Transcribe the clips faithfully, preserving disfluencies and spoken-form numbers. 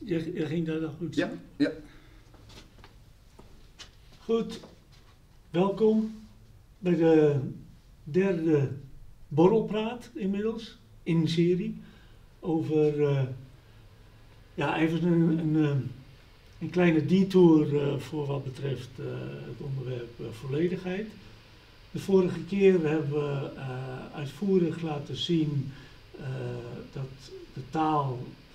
Je, je ging daar nog goed Ja, ja. Goed, welkom bij de derde borrelpraat inmiddels in serie over uh, ja, even een, een, een kleine detour uh, voor wat betreft uh, het onderwerp uh, volledigheid. De vorige keer hebben we uh, uitvoerig laten zien uh, dat de taal,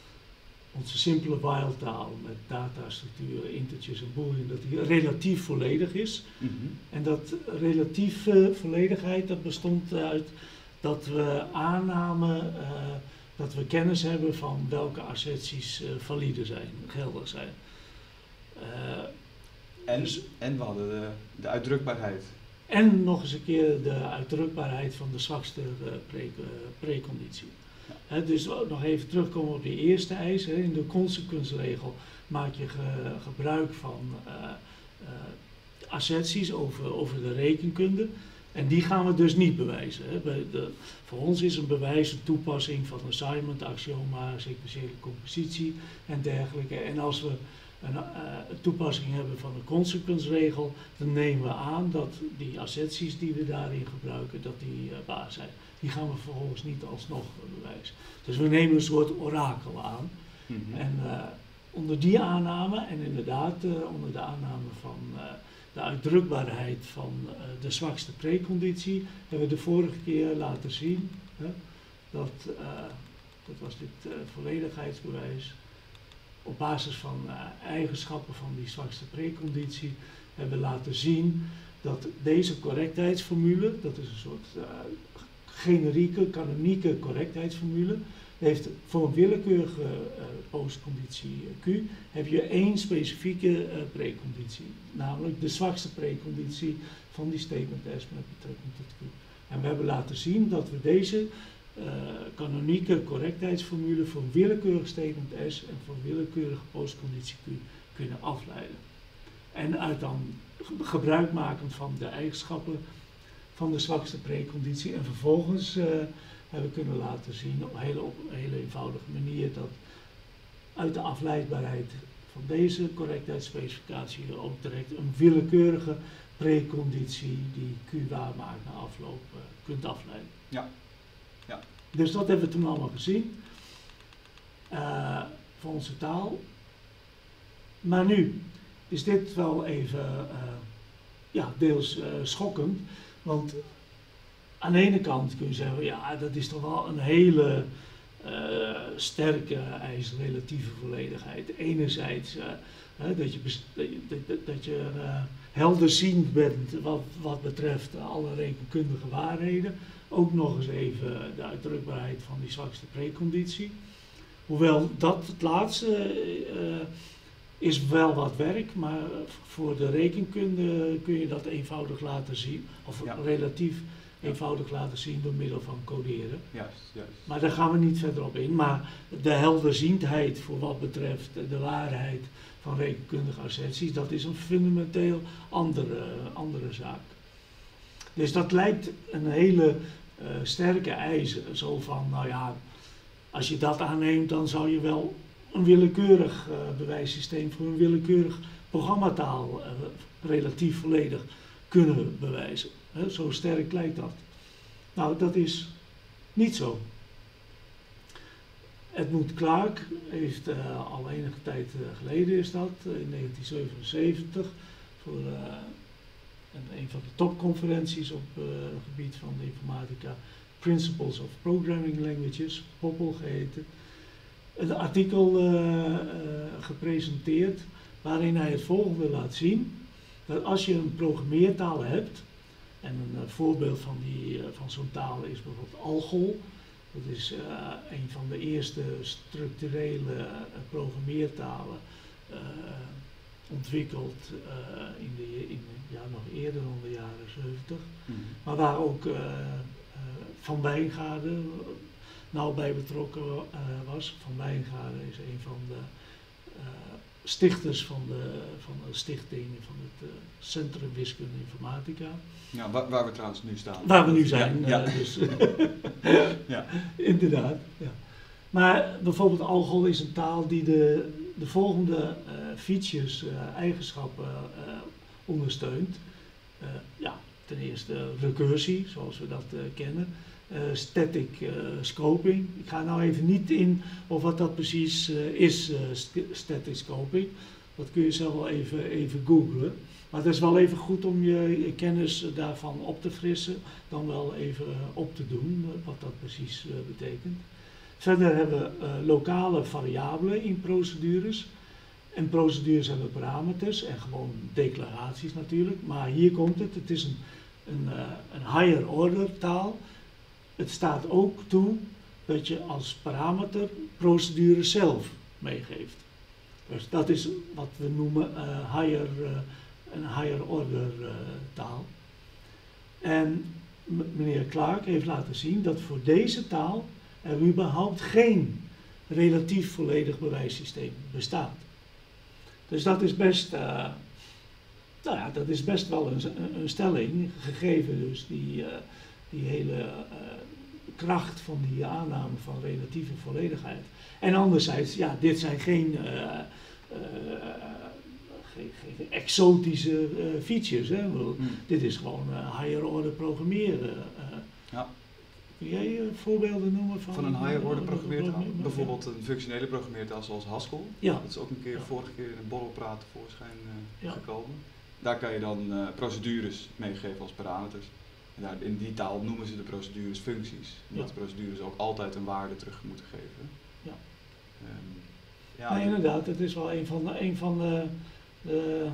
onze simpele while-taal met datastructuren, integers en boolean, dat die relatief volledig is. Mm-hmm. En dat relatieve volledigheid, dat bestond uit dat we aannamen uh, dat we kennis hebben van welke asserties uh, valide zijn, geldig zijn. Uh, en, dus, en we hadden de, de uitdrukbaarheid. En nog eens een keer de uitdrukbaarheid van de zwakste uh, pre, uh, preconditie. He, dus nog even terugkomen op die eerste eis. He, in de consequensregel maak je ge, gebruik van uh, uh, asserties over, over de rekenkunde. En die gaan we dus niet bewijzen. He. Bij de, voor ons is een bewijs een toepassing van assignment, axioma, sequentiële compositie en dergelijke. En als we een, uh, een toepassing hebben van de consequensregel, dan nemen we aan dat die asserties die we daarin gebruiken, dat die uh, waar zijn. Die gaan we vervolgens niet alsnog bewijzen. Dus we nemen een soort orakel aan. Mm-hmm. En uh, onder die aanname, en inderdaad uh, onder de aanname van uh, de uitdrukbaarheid van uh, de zwakste preconditie, hebben we de vorige keer laten zien, hè, dat, uh, dat was dit uh, volledigheidsbewijs, op basis van uh, eigenschappen van die zwakste preconditie, hebben we laten zien dat deze correctheidsformule, dat is een soort uh, generieke, kanonieke correctheidsformule, heeft voor een willekeurige uh, postconditie Q, heb je één specifieke uh, preconditie, namelijk de zwakste preconditie van die statement S met betrekking tot Q. En we hebben laten zien dat we deze uh, kanonieke correctheidsformule voor een willekeurig statement S en voor een willekeurige postconditie Q kunnen afleiden. En uit dan gebruik maken van de eigenschappen van de zwakste preconditie en vervolgens uh, hebben we kunnen laten zien op een hele, op een hele eenvoudige manier dat uit de afleidbaarheid van deze correctheidsspecificatie je ook direct een willekeurige preconditie die Q waar maakt na afloop uh, kunt afleiden. Ja. Ja. Dus dat hebben we toen allemaal gezien uh, voor onze taal. Maar nu is dit wel even uh, ja, deels uh, schokkend. Want aan de ene kant kun je zeggen, ja, dat is toch wel een hele uh, sterke eis, relatieve volledigheid. Enerzijds uh, uh, dat je, dat, dat, dat je uh, helderziend bent wat, wat betreft alle rekenkundige waarheden. Ook nog eens even de uitdrukbaarheid van die zwakste preconditie. Hoewel dat het laatste uh, is wel wat werk, maar voor de rekenkunde kun je dat eenvoudig laten zien, of ja. relatief ja. eenvoudig laten zien door middel van coderen. Juist, juist. Maar daar gaan we niet verder op in. Maar de helderziendheid voor wat betreft de waarheid van rekenkundige asserties, dat is een fundamenteel andere, andere zaak. Dus dat lijkt een hele uh, sterke eis, zo van, nou ja, als je dat aanneemt, dan zou je wel een willekeurig uh, bewijssysteem voor een willekeurig programmataal uh, relatief volledig kunnen bewijzen. He, zo sterk lijkt dat. Nou, dat is niet zo. Edmund Clark heeft uh, al enige tijd uh, geleden is dat, uh, in negentien zevenenzeventig, voor uh, een, een van de topconferenties op uh, het gebied van de informatica, Principles of Programming Languages, P O P L geheten, een artikel uh, uh, gepresenteerd waarin hij het volgende laat zien, dat als je een programmeertaal hebt, en een uh, voorbeeld van, die, uh, van zo'n taal is bijvoorbeeld Algol, dat is uh, een van de eerste structurele uh, programmeertalen uh, ontwikkeld uh, in de, in, ja, nog eerder dan de jaren zeventig, mm-hmm. maar waar ook uh, uh, Van Wijngaarden nauw bij betrokken uh, was. Van Wijngaarden is een van de uh, stichters van de, van de stichting van het uh, Centrum Wiskunde Informatica. Ja, waar, waar we trouwens nu staan. Waar we nu zijn, ja, ja. Uh, dus ja. Inderdaad. Ja. Maar bijvoorbeeld Algol is een taal die de de volgende uh, features, uh, eigenschappen uh, ondersteunt. Uh, ja, ten eerste recursie, zoals we dat uh, kennen. Uh, static uh, scoping. Ik ga nou even niet in of wat dat precies uh, is, uh, st static scoping. Dat kun je zelf wel even, even googlen. Maar het is wel even goed om je, je kennis daarvan op te frissen, dan wel even uh, op te doen, uh, wat dat precies uh, betekent. Verder hebben we uh, lokale variabelen in procedures. En procedures hebben parameters en gewoon declaraties natuurlijk. Maar hier komt het, het is een, een, uh, een higher order taal. Het staat ook toe dat je als parameter procedure zelf meegeeft. Dus dat is wat we noemen uh, higher, uh, een higher order uh, taal. En meneer Clark heeft laten zien dat voor deze taal er überhaupt geen relatief volledig bewijssysteem bestaat. Dus dat is best, uh, nou ja, dat is best wel een, een stelling, gegeven dus die, uh, die hele uh, kracht van die aanname van relatieve volledigheid. En anderzijds, ja, dit zijn geen, uh, uh, geen, geen exotische uh, features. Hè? Hmm. Dit is gewoon uh, higher order programmeren. Uh, ja. Kun jij uh, voorbeelden noemen van, van een higher order uh, programmeertaal? Bijvoorbeeld een functionele programmeertaal zoals Haskell. Ja. Dat is ook een keer Ja. vorige keer in een borrelpraat tevoorschijn uh, Ja. gekomen. Daar kan je dan uh, procedures meegeven als parameters. En daar, in die taal noemen ze de procedures functies. Omdat Ja. de procedures ook altijd een waarde terug moeten geven. Ja. Um, ja, nou, inderdaad, het is wel een van de, een van de, de,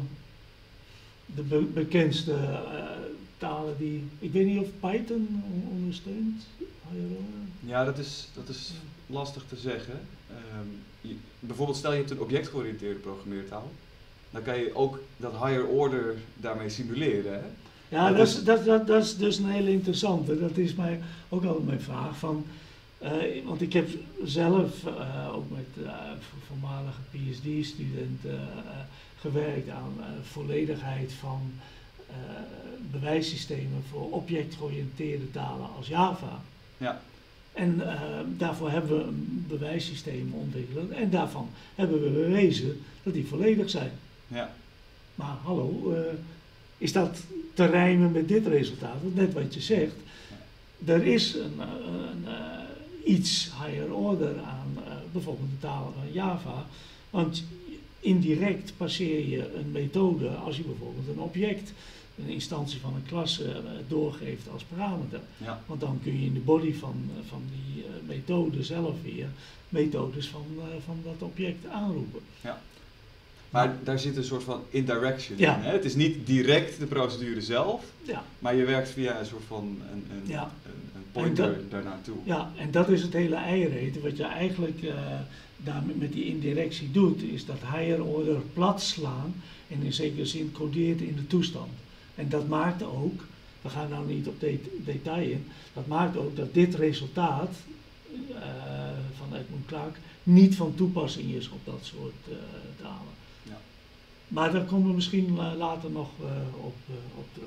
de be bekendste uh, talen die, ik weet niet of Python ondersteunt. Ja, dat is, dat is lastig te zeggen. Um, je, bijvoorbeeld stel je hebt een objectgeoriënteerde programmeertaal, dan kan je ook dat higher order daarmee simuleren. Hè? Ja, dat is, dat, dat, dat is dus een hele interessante. Dat is mij ook altijd mijn vraag. Van, uh, want ik heb zelf uh, ook met uh, voormalige P H D-studenten uh, gewerkt aan uh, volledigheid van uh, bewijssystemen voor objectgeoriënteerde talen als Java. Ja. En uh, daarvoor hebben we een bewijssysteem ontwikkeld en daarvan hebben we bewezen dat die volledig zijn. Ja. Maar hallo, uh, is dat te rijmen met dit resultaat? Want net wat je zegt, ja. Er is een, een, uh, iets higher order aan uh, bijvoorbeeld de taal van Java, want indirect passeer je een methode als je bijvoorbeeld een object, een instantie van een klasse uh, doorgeeft als parameter. Ja. Want dan kun je in de body van, uh, van die uh, methode zelf weer methodes van, uh, van dat object aanroepen. Ja. Maar daar zit een soort van indirection ja. in. Hè? Het is niet direct de procedure zelf, ja. maar je werkt via een soort van een, een, ja. een, een pointer dat, daarnaartoe. Ja, en dat is het hele eiereten. Wat je eigenlijk uh, daarmee met die indirectie doet, is dat higher order plat slaan en in zekere zin codeert in de toestand. En dat maakt ook, we gaan nou niet op de detail in, dat maakt ook dat dit resultaat uh, van Edmund Clark niet van toepassing is op dat soort uh, talen. Ja. Maar daar komen we misschien uh, later nog uh, op, uh, op terug.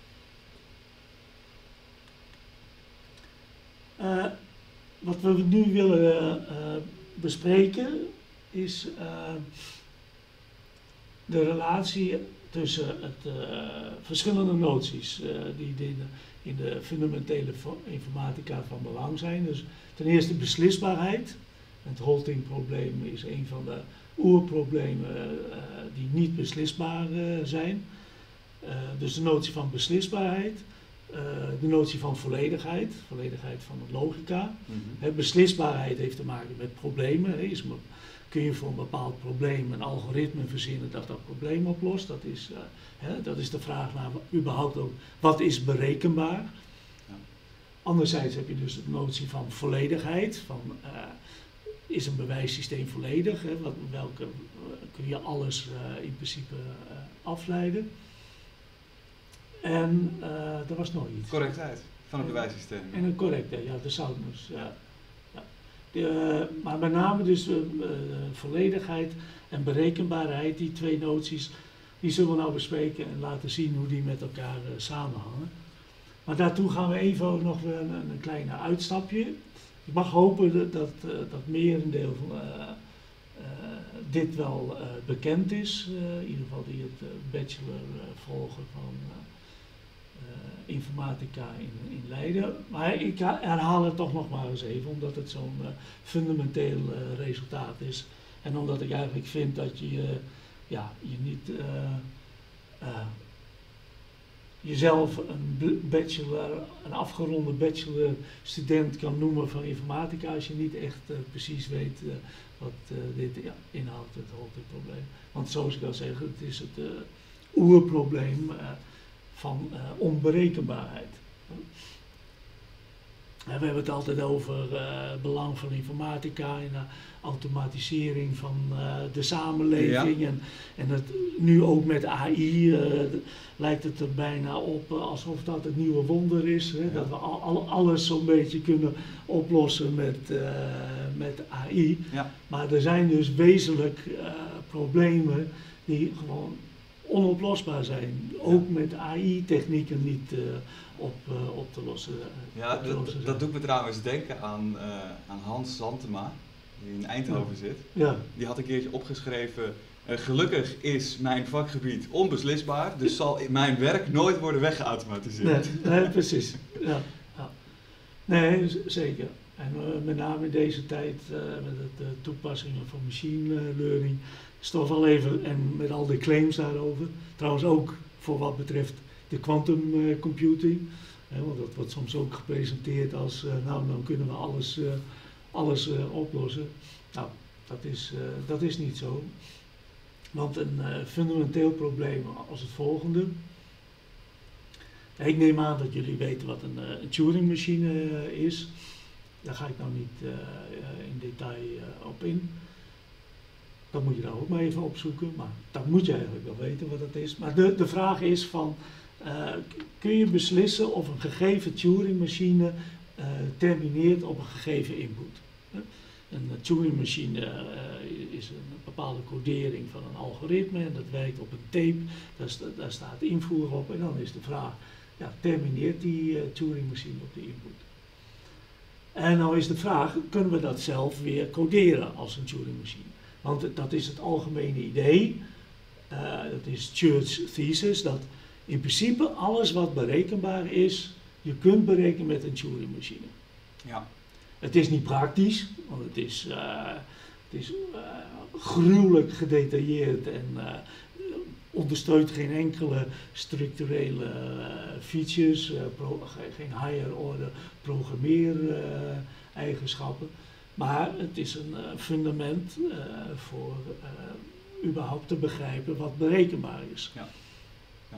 Uh, wat we nu willen uh, bespreken is uh, de relatie tussen het, uh, verschillende noties uh, die in de, in de fundamentele informatica van belang zijn. Dus ten eerste beslisbaarheid. Het halting-probleem is een van de oerproblemen uh, die niet beslisbaar uh, zijn. Uh, dus de notie van beslisbaarheid. Uh, de notie van volledigheid, volledigheid van de logica. Mm-hmm. He, beslisbaarheid heeft te maken met problemen. He, is, kun je voor een bepaald probleem een algoritme verzinnen dat dat probleem oplost? Dat is, uh, he, dat is de vraag naar überhaupt ook, wat is berekenbaar? Ja. Anderzijds heb je dus de notie van volledigheid, van uh, is een bewijssysteem volledig? He, wat, welke uh, kun je alles uh, in principe uh, afleiden? En uh, er was nog iets. Correctheid van het bewijssysteem. En een correcte, ja, de soundness. Ja. Ja. De, uh, maar met name dus uh, uh, volledigheid en berekenbaarheid, die twee noties, die zullen we nou bespreken en laten zien hoe die met elkaar uh, samenhangen. Maar daartoe gaan we even nog weer een, een kleine uitstapje. Ik mag hopen dat, dat, uh, dat merendeel van uh, uh, dit wel uh, bekend is, uh, in ieder geval die het uh, bachelor uh, volgen van uh, uh, informatica in, in Leiden. Maar ik herhaal het toch nog maar eens even, omdat het zo'n uh, fundamenteel uh, resultaat is. En omdat ik eigenlijk vind dat je uh, ja, je niet uh, uh, jezelf een bachelor, een afgeronde bachelor student kan noemen van informatica als je niet echt uh, precies weet uh, wat uh, dit ja, inhoudt, het hoofdprobleem. Want zoals ik al zeg, het is het uh, oerprobleem uh, van uh, onberekenbaarheid. Uh, we hebben het altijd over het uh, belang van informatica en uh, automatisering van uh, de samenleving. Ja. En, en het, nu ook met A I uh, lijkt het er bijna op uh, alsof dat het nieuwe wonder is. Hè? Ja. Dat we al, al, alles zo'n beetje kunnen oplossen met, uh, met A I. Ja. Maar er zijn dus wezenlijk uh, problemen die gewoon onoplosbaar zijn. Ook ja. met A I-technieken niet uh, op, uh, op te lossen. Ja, op te lossen dat, dat doet me trouwens denken aan, uh, aan Hans Zantema, die in Eindhoven ja. zit. Ja. Die had een keertje opgeschreven, uh, gelukkig is mijn vakgebied onbeslisbaar, dus zal mijn werk nooit worden weggeautomatiseerd. Nee, nee precies. Ja, ja. Nee, z- zeker. En uh, met name in deze tijd uh, met de uh, toepassingen van machine learning is toch wel even, en met al de claims daarover, trouwens ook voor wat betreft de quantum uh, computing, hè, want dat wordt soms ook gepresenteerd als, uh, nou dan kunnen we alles, uh, alles uh, oplossen. Nou, dat is, uh, dat is niet zo. Want een uh, fundamenteel probleem als het volgende. Ik neem aan dat jullie weten wat een, uh, een Turing-machine uh, is. Daar ga ik nou niet uh, in detail uh, op in. Dat moet je dan ook maar even opzoeken, maar dat moet je eigenlijk wel weten wat dat is. Maar de, de vraag is van, uh, kun je beslissen of een gegeven Turing-machine uh, termineert op een gegeven input? Een Turing-machine uh, is een bepaalde codering van een algoritme en dat werkt op een tape, daar, sta, daar staat invoer op en dan is de vraag, ja, termineert die uh, Turing-machine op de input? En nou is de vraag, kunnen we dat zelf weer coderen als een Turing-machine? Want dat is het algemene idee, uh, dat is Church's thesis, dat in principe alles wat berekenbaar is, je kunt berekenen met een Turing-machine. Ja. Het is niet praktisch, want het is, uh, het is uh, gruwelijk gedetailleerd en uh, ondersteunt geen enkele structurele uh, features, uh, pro, geen higher order programmeer uh, eigenschappen. Maar het is een uh, fundament uh, voor uh, überhaupt te begrijpen wat berekenbaar is. Ja, ja.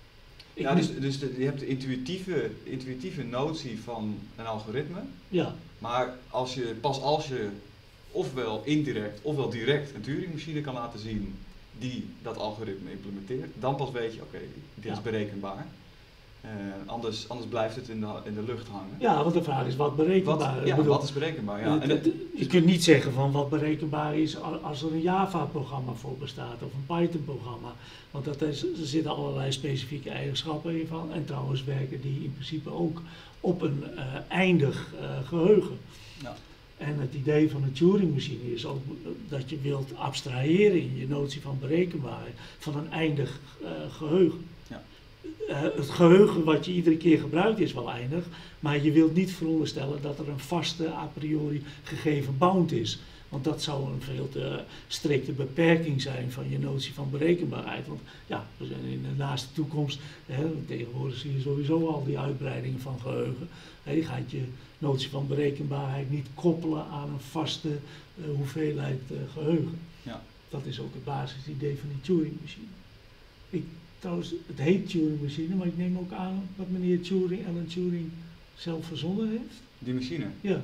ja dus, dus de, je hebt de intuïtieve, intuïtieve notie van een algoritme. Ja. Maar als je, pas als je ofwel indirect ofwel direct een Turing-machine kan laten zien die dat algoritme implementeert, dan pas weet je, oké, okay, dit ja. is berekenbaar. Uh, anders, anders blijft het in de, in de lucht hangen. Ja, want de vraag is wat berekenbaar. Wat, ja, bedoel, wat is berekenbaar? Ja. En het, je kunt niet zeggen van wat berekenbaar is als er een Java-programma voor bestaat of een Python-programma. Want dat is, er zitten allerlei specifieke eigenschappen in van. En trouwens werken die in principe ook op een uh, eindig uh, geheugen. Ja. En het idee van een Turing-machine is ook dat je wilt abstraheren in je notie van berekenbaarheid van een eindig uh, geheugen. Ja. Uh, het geheugen wat je iedere keer gebruikt is wel eindig, maar je wilt niet veronderstellen dat er een vaste a priori gegeven bound is. Want dat zou een veel te strikte beperking zijn van je notie van berekenbaarheid. Want ja, we zijn in de naaste toekomst, hè, tegenwoordig zie je sowieso al die uitbreidingen van geheugen. Hè, je gaat je notie van berekenbaarheid niet koppelen aan een vaste uh, hoeveelheid uh, geheugen. Ja. Dat is ook het basisidee van die Turing-machine. Ik, trouwens, het heet Turing-machine, maar ik neem ook aan dat meneer Turing, Alan Turing, zelf verzonnen heeft. Die machine? Ja.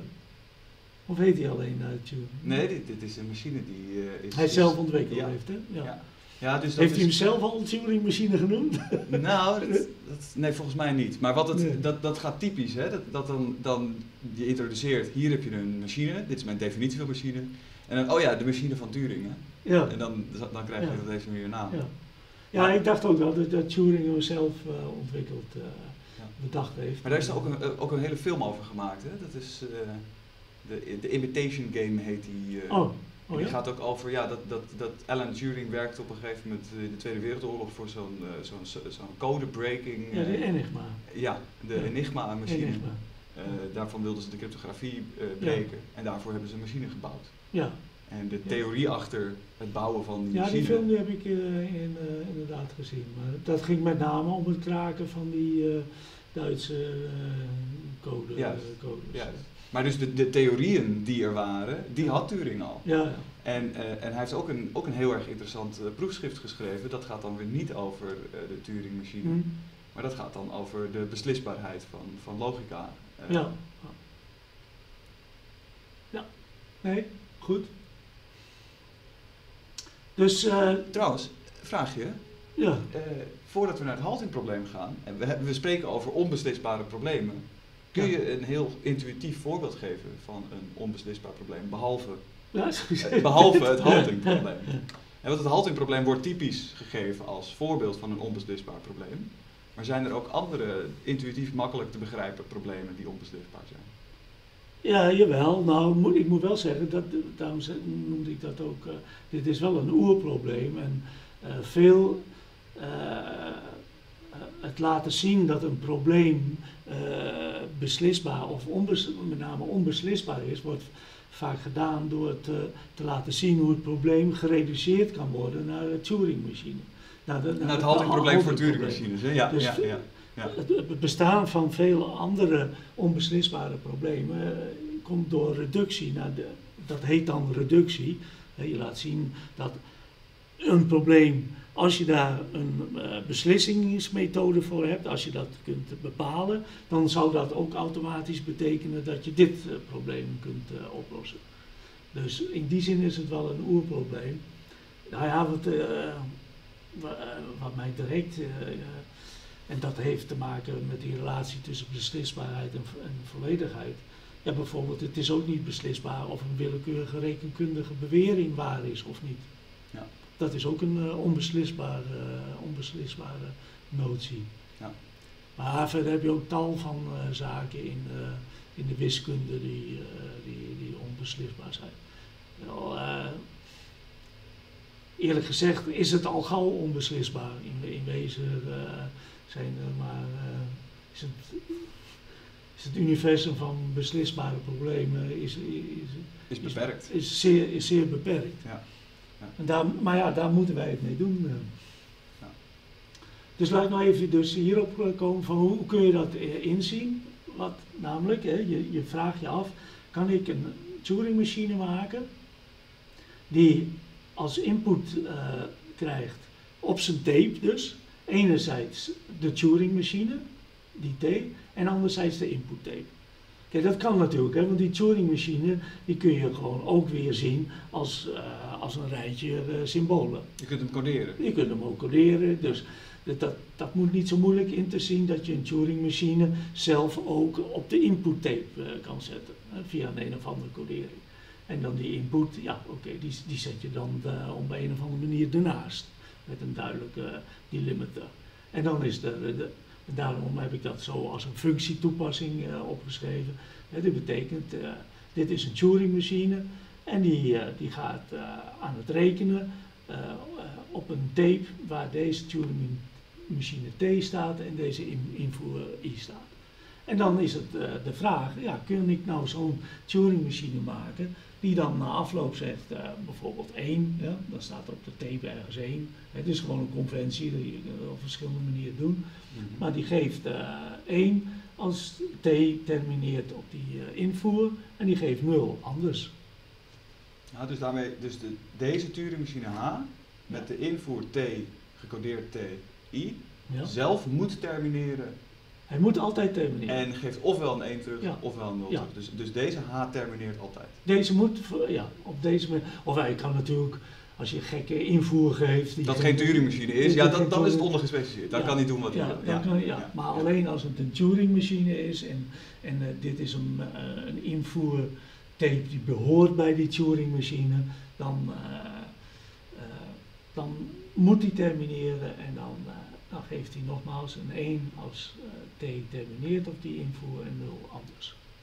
Of heet hij alleen uh, Turing? Nee, dit, dit is een machine die uh, is... Hij zelf ontwikkeld ja. heeft, hè? Ja. Ja. Ja, dus heeft hij hem zelf al een Turing-machine genoemd? Nou, dat, dat, nee, volgens mij niet. Maar wat het, nee. dat, dat gaat typisch, hè? Dat, dat dan, dan je introduceert, hier heb je een machine, dit is mijn definitie van machine. En dan, oh ja, de machine van Turing, hè? Ja. En dan, dan krijg je ja. dat even weer een naam. Ja, ja ik dacht ook wel dat, dat Turing hem zelf uh, ontwikkeld uh, ja. bedacht heeft. Maar daar is er ook een, ook een hele film over gemaakt, hè? Dat is... Uh, De, de Imitation Game heet die, uh, oh. En Oh die ja? gaat ook over ja, dat, dat, dat Alan Turing werkte op een gegeven moment in de Tweede Wereldoorlog voor zo'n uh, zo'n zo'n code-breaking. Ja, de uh, Enigma. ja, de Ja. Enigma-machine. Enigma. Uh, daarvan wilden ze de cryptografie uh, breken en daarvoor hebben ze een machine gebouwd. Ja. En de Ja. theorie achter het bouwen van die Ja, machine... die film die heb ik uh, in, uh, inderdaad gezien. Maar dat ging met name om het kraken van die uh, Duitse uh, code, Juist. uh, codes. Juist. Maar dus de, de theorieën die er waren, die had Turing al. Ja, ja. En, uh, en hij heeft ook een, ook een heel erg interessant uh, proefschrift geschreven. Dat gaat dan weer niet over uh, de Turing-machine. Hm. Maar dat gaat dan over de beslisbaarheid van, van logica. Uh, Ja. Ja. Nee, goed. Dus, uh, Trouwens, vraagje. ja. Uh, voordat we naar het haltingprobleem gaan, en we, we spreken over onbeslisbare problemen, kun Ja. je een heel intuïtief voorbeeld geven van een onbeslisbaar probleem, behalve, Ja, uh, behalve het haltingprobleem? En want het haltingprobleem wordt typisch gegeven als voorbeeld van een onbeslisbaar probleem, maar zijn er ook andere intuïtief makkelijk te begrijpen problemen die onbeslisbaar zijn? Ja, jawel. Nou, moet, ik moet wel zeggen, dat, daarom noemde ik dat ook, uh, dit is wel een oerprobleem. En uh, veel, uh, uh, het laten zien dat een probleem uh, beslisbaar of onbes, met name onbeslisbaar is, wordt vaak gedaan door het, uh, te laten zien hoe het probleem gereduceerd kan worden naar de Turing-machine. Naar, de, naar het haltingprobleem voor haltingprobleem. Turing-machines, hè? Ja, Dus ja, ja, ja. Het, het bestaan van vele andere onbeslisbare problemen uh, komt door reductie. Naar de, dat heet dan reductie. Uh, je laat zien dat een probleem, als je daar een uh, beslissingsmethode voor hebt, als je dat kunt bepalen, dan zou dat ook automatisch betekenen dat je dit uh, probleem kunt uh, oplossen. Dus in die zin is het wel een oerprobleem. Nou ja, wat, uh, wat mij direct... Uh, En dat heeft te maken met die relatie tussen beslisbaarheid en, en volledigheid. Ja, bijvoorbeeld, het is ook niet beslisbaar of een willekeurige rekenkundige bewering waar is of niet. Ja. Dat is ook een uh, onbeslisbare, uh, onbeslisbare notie. Ja. Maar verder heb je ook tal van uh, zaken in, uh, in de wiskunde die, uh, die, die onbeslisbaar zijn. Wel, uh, eerlijk gezegd is het al gauw onbeslisbaar. In, in wezen uh, zijn er maar, uh, is, het, is het universum van beslisbare problemen is, is, Is beperkt. Is, is, zeer, is zeer beperkt. Ja. Ja. En daar, maar ja, daar moeten wij het mee doen. Uh. Ja. Dus laat ik nou even dus hierop komen van hoe, hoe kun je dat uh, inzien? Wat namelijk, hè, je, je vraagt je af, kan ik een Turing-machine maken die als input uh, krijgt op zijn tape dus, enerzijds de Turing-machine, die tape, en anderzijds de input tape. Kijk, dat kan natuurlijk, hè, want die Turing-machine die kun je gewoon ook weer zien als, uh, als een rijtje uh, symbolen. Je kunt hem coderen. Je kunt hem ook coderen, dus dat, dat, dat moet niet zo moeilijk in te zien dat je een Turing-machine zelf ook op de input tape uh, kan zetten, uh, via een, een of andere codering. En dan die input, ja oké, okay, die, die zet je dan uh, op een of andere manier ernaast, met een duidelijke uh, delimiter. En dan is de, de, de, daarom heb ik dat zo als een functietoepassing uh, opgeschreven. Uh, dit betekent, uh, dit is een Turing-machine en die, uh, die gaat uh, aan het rekenen uh, uh, op een tape waar deze Turing-machine T staat en deze in, invoer I staat. En dan is het uh, de vraag, ja, kun ik nou zo'n Turing-machine maken die dan na afloop zegt, uh, bijvoorbeeld één, ja, dan staat er op de tape ergens één. Het is gewoon een conventie, die je op verschillende manieren doen. Mm-hmm. Maar die geeft uh, één als T termineert op die uh, invoer en die geeft nul anders. Ja, dus daarmee, dus de, deze Turing-machine H met de invoer T, gecodeerd T, I, ja. zelf moet termineren. Hij moet altijd termineren. En geeft ofwel een één terug, ja. ofwel een nul ja. terug. Dus, dus deze H termineert altijd. Deze moet, ja, op deze manier. Of hij kan natuurlijk, als je gekke invoer geeft... Die dat geen Turing-machine is, ja, dan, dan is het ondergespecificeerd. Dan ja. kan hij doen wat hij ja, wil. Ja. Kan, ja. ja, maar ja. alleen als het een Turing-machine is en, en uh, dit is een, uh, een invoertape die behoort bij die Turing-machine, dan, uh, uh, dan moet hij termineren en dan... Uh, Dan geeft hij nogmaals een één als uh, T termineert op die invoer en nul anders.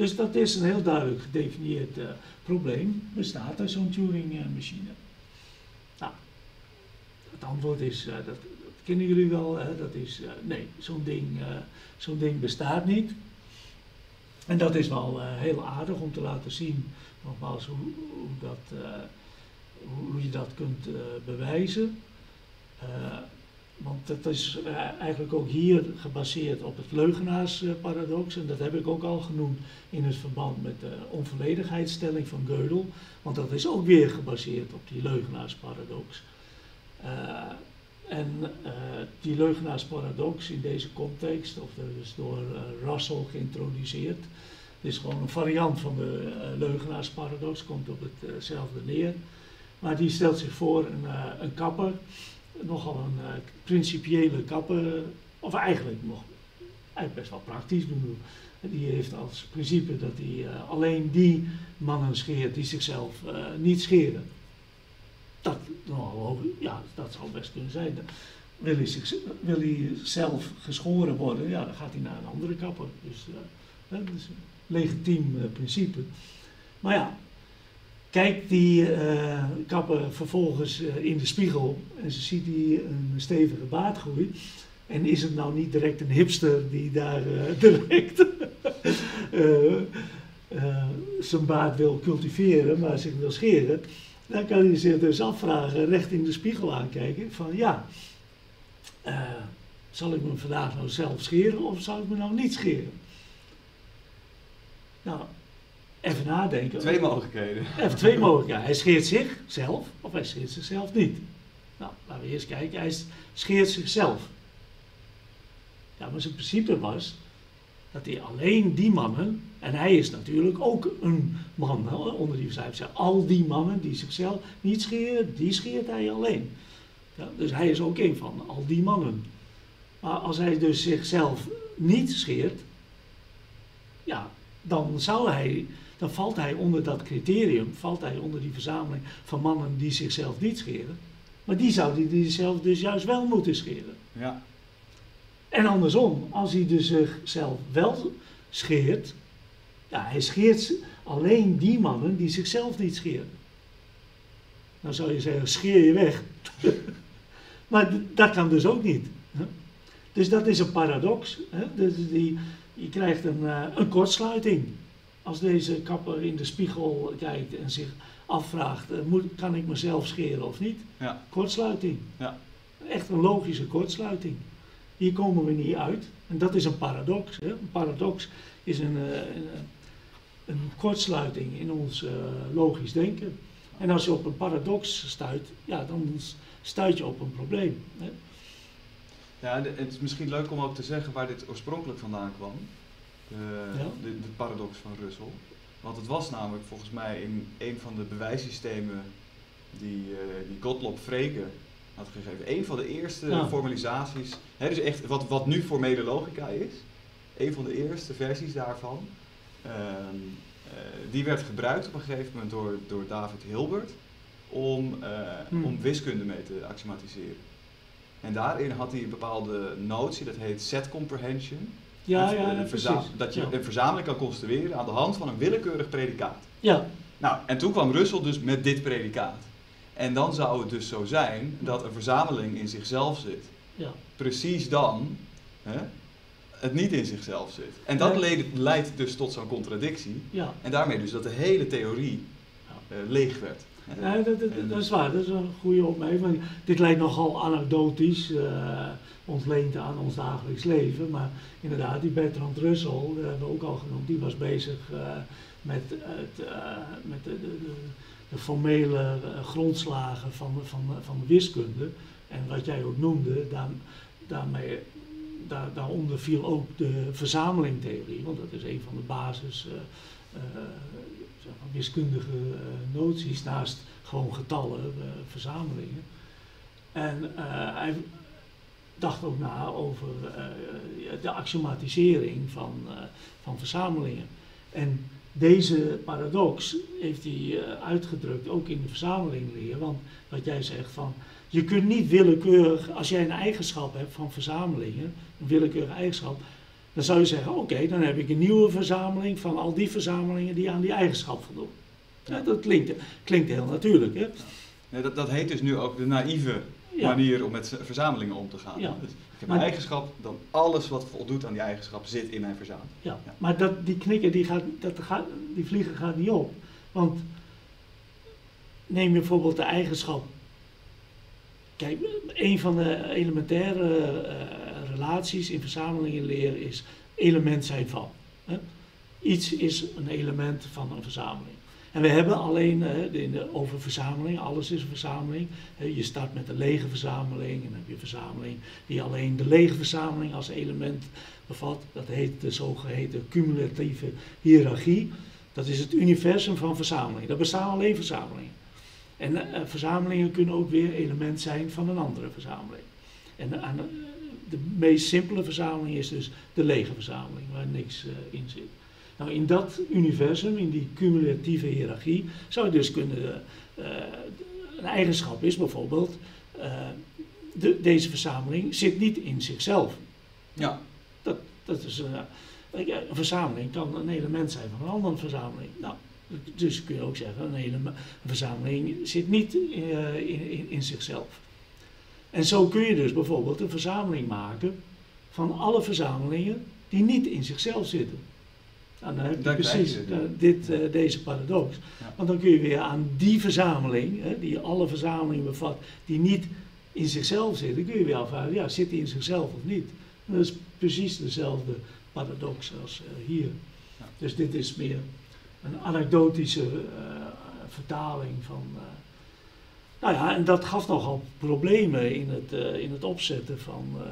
Dus dat is een heel duidelijk gedefinieerd uh, probleem, bestaat uit zo'n Turing-machine. Nou, het antwoord is, uh, dat, dat kennen jullie wel, hè? Dat is uh, nee, zo'n ding, uh, zo'n ding bestaat niet. En dat is wel uh, heel aardig om te laten zien, nogmaals, hoe, hoe, dat, uh, hoe, hoe je dat kunt uh, bewijzen. Uh, want dat is uh, eigenlijk ook hier gebaseerd op het leugenaarsparadox. En dat heb ik ook al genoemd in het verband met de onvolledigheidsstelling van Gödel. Want dat is ook weer gebaseerd op die leugenaarsparadox. Uh, en uh, die leugenaarsparadox in deze context, of dus door uh, Russell geïntroduceerd, is gewoon een variant van de uh, leugenaarsparadox, komt op hetzelfde uh neer. Maar die stelt zich voor een, uh, een kapper, nogal een uh, principiële kapper, of eigenlijk nog eigenlijk best wel praktisch doen. Die heeft als principe dat hij uh, alleen die mannen scheert die zichzelf uh, niet scheren. Dat, nou, ja, dat zou best kunnen zijn. Wil hij, zich, wil hij zelf geschoren worden, ja, dan gaat hij naar een andere kapper. Dus uh, dat is een legitiem uh, principe. Maar ja, kijkt die uh, kapper vervolgens uh, in de spiegel en ze ziet hij een stevige baardgroei. En is het nou niet direct een hipster die daar uh, direct uh, uh, zijn baard wil cultiveren, maar zich wil scheren? Dan kan hij zich dus afvragen, recht in de spiegel aankijken, van ja, uh, zal ik me vandaag nou zelf scheren of zal ik me nou niet scheren? Nou, even nadenken. Twee mogelijkheden. Even twee mogelijkheden. Hij scheert zichzelf of hij scheert zichzelf niet. Nou, laten we eerst kijken. Hij scheert zichzelf. Ja, maar zijn principe was dat hij alleen die mannen, en hij is natuurlijk ook een man onder die verzuiming, al die mannen die zichzelf niet scheren, die scheert hij alleen. Ja, dus hij is ook een van al die mannen. Maar als hij dus zichzelf niet scheert, ja, dan zou hij, dan valt hij onder dat criterium, valt hij onder die verzameling van mannen die zichzelf niet scheren. Maar die zou hij zichzelf dus juist wel moeten scheren. Ja. En andersom, als hij dus zichzelf wel scheert, ja, hij scheert alleen die mannen die zichzelf niet scheren. Dan zou je zeggen, scheer je weg. Maar dat kan dus ook niet. Hè? Dus dat is een paradox. Hè? Dus die, je krijgt een, uh, een kortsluiting. Als deze kapper in de spiegel kijkt en zich afvraagt, uh, moet, kan ik mezelf scheren of niet? Ja. Kortsluiting. Ja. Echt een logische kortsluiting. Hier komen we niet uit. En dat is een paradox. Hè? Een paradox is een, uh, een, een kortsluiting in ons uh, logisch denken. En als je op een paradox stuit, ja, dan stuit je op een probleem. Hè? Ja, de, het is misschien leuk om ook te zeggen waar dit oorspronkelijk vandaan kwam. De, Ja. de, de paradox van Russell. Want het was namelijk volgens mij in een van de bewijssystemen die, uh, die Gottlob Frege had gegeven. Een van de eerste Ja. formalisaties, hè, dus echt wat, wat nu formele logica is. Een van de eerste versies daarvan. Um, uh, die werd gebruikt op een gegeven moment door, door David Hilbert om, uh, hmm. om wiskunde mee te axiomatiseren. En daarin had hij een bepaalde notie, dat heet set comprehension. Ja, een, ja, een ja verza- precies. Dat je Ja. een verzameling kan construeren aan de hand van een willekeurig predicaat. Ja. Nou, en toen kwam Russell dus met dit predicaat. En dan zou het dus zo zijn dat een verzameling in zichzelf zit. Ja. Precies dan hè, het niet in zichzelf zit. En dat Nee. leidt, leidt dus tot zo'n contradictie. Ja. En daarmee dus dat de hele theorie uh, leeg werd. Nee, dat, dat, dat is waar, dat is een goede opmerking. Dit lijkt nogal anekdotisch, uh, ontleend aan ons dagelijks leven. Maar inderdaad, die Bertrand Russell, dat hebben we ook al genoemd, die was bezig uh, met, het, uh, met de, de, de, de formele uh, grondslagen van, van, van de wiskunde. En wat jij ook noemde, daar, daarmee, daar, daaronder viel ook de verzamelingtheorie, want dat is een van de basis. Uh, uh, wiskundige uh, noties naast gewoon getallen, uh, verzamelingen. En uh, hij dacht ook na over uh, de axiomatisering van, uh, van verzamelingen. En deze paradox heeft hij uh, uitgedrukt ook in de verzamelingleer, want wat jij zegt van, je kunt niet willekeurig, als jij een eigenschap hebt van verzamelingen, een willekeurige eigenschap, Dan zou je zeggen, oké, okay, dan heb ik een nieuwe verzameling van al die verzamelingen die aan die eigenschap voldoen. Ja, dat klinkt, klinkt heel natuurlijk. Hè? Ja, dat, dat heet dus nu ook de naïeve ja. manier om met verzamelingen om te gaan. Ja. Dus ik heb maar, een eigenschap, dan alles wat voldoet aan die eigenschap zit in mijn verzameling. Ja, ja. Maar dat, die knikker, die, gaat, dat gaat, die vliegen gaat niet op. Want neem je bijvoorbeeld de eigenschap. Kijk, een van de elementaire uh, relaties in verzamelingenleer is element zijn van. Hè? Iets is een element van een verzameling. En we hebben alleen uh, in de, over verzameling, alles is een verzameling. Uh, je start met een lege verzameling en dan heb je een verzameling die alleen de lege verzameling als element bevat. Dat heet de zogeheten cumulatieve hiërarchie. Dat is het universum van verzamelingen. Daar bestaan alleen verzamelingen. En uh, verzamelingen kunnen ook weer element zijn van een andere verzameling. En uh, de meest simpele verzameling is dus de lege verzameling, waar niks uh, in zit. Nou, in dat universum, in die cumulatieve hiërarchie, zou je dus kunnen, uh, een eigenschap is bijvoorbeeld, uh, de, deze verzameling zit niet in zichzelf. Ja. Dat, dat is, uh, een verzameling kan een element zijn van een andere verzameling. Nou, dus kun je ook zeggen, een, hele, een verzameling zit niet uh, in, in, in zichzelf. En zo kun je dus bijvoorbeeld een verzameling maken van alle verzamelingen die niet in zichzelf zitten. Nou, dan heb je Daar precies je uh, dit, uh, deze paradox. Ja. Want dan kun je weer aan die verzameling, hè, die alle verzamelingen bevat, die niet in zichzelf zitten, kun je weer afvragen, ja, zit die in zichzelf of niet? En dat is precies dezelfde paradox als uh, hier. Ja. Dus dit is meer een anekdotische uh, vertaling van... Uh, nou ja, en dat gaf nogal problemen in het, uh, in het opzetten van... Uh,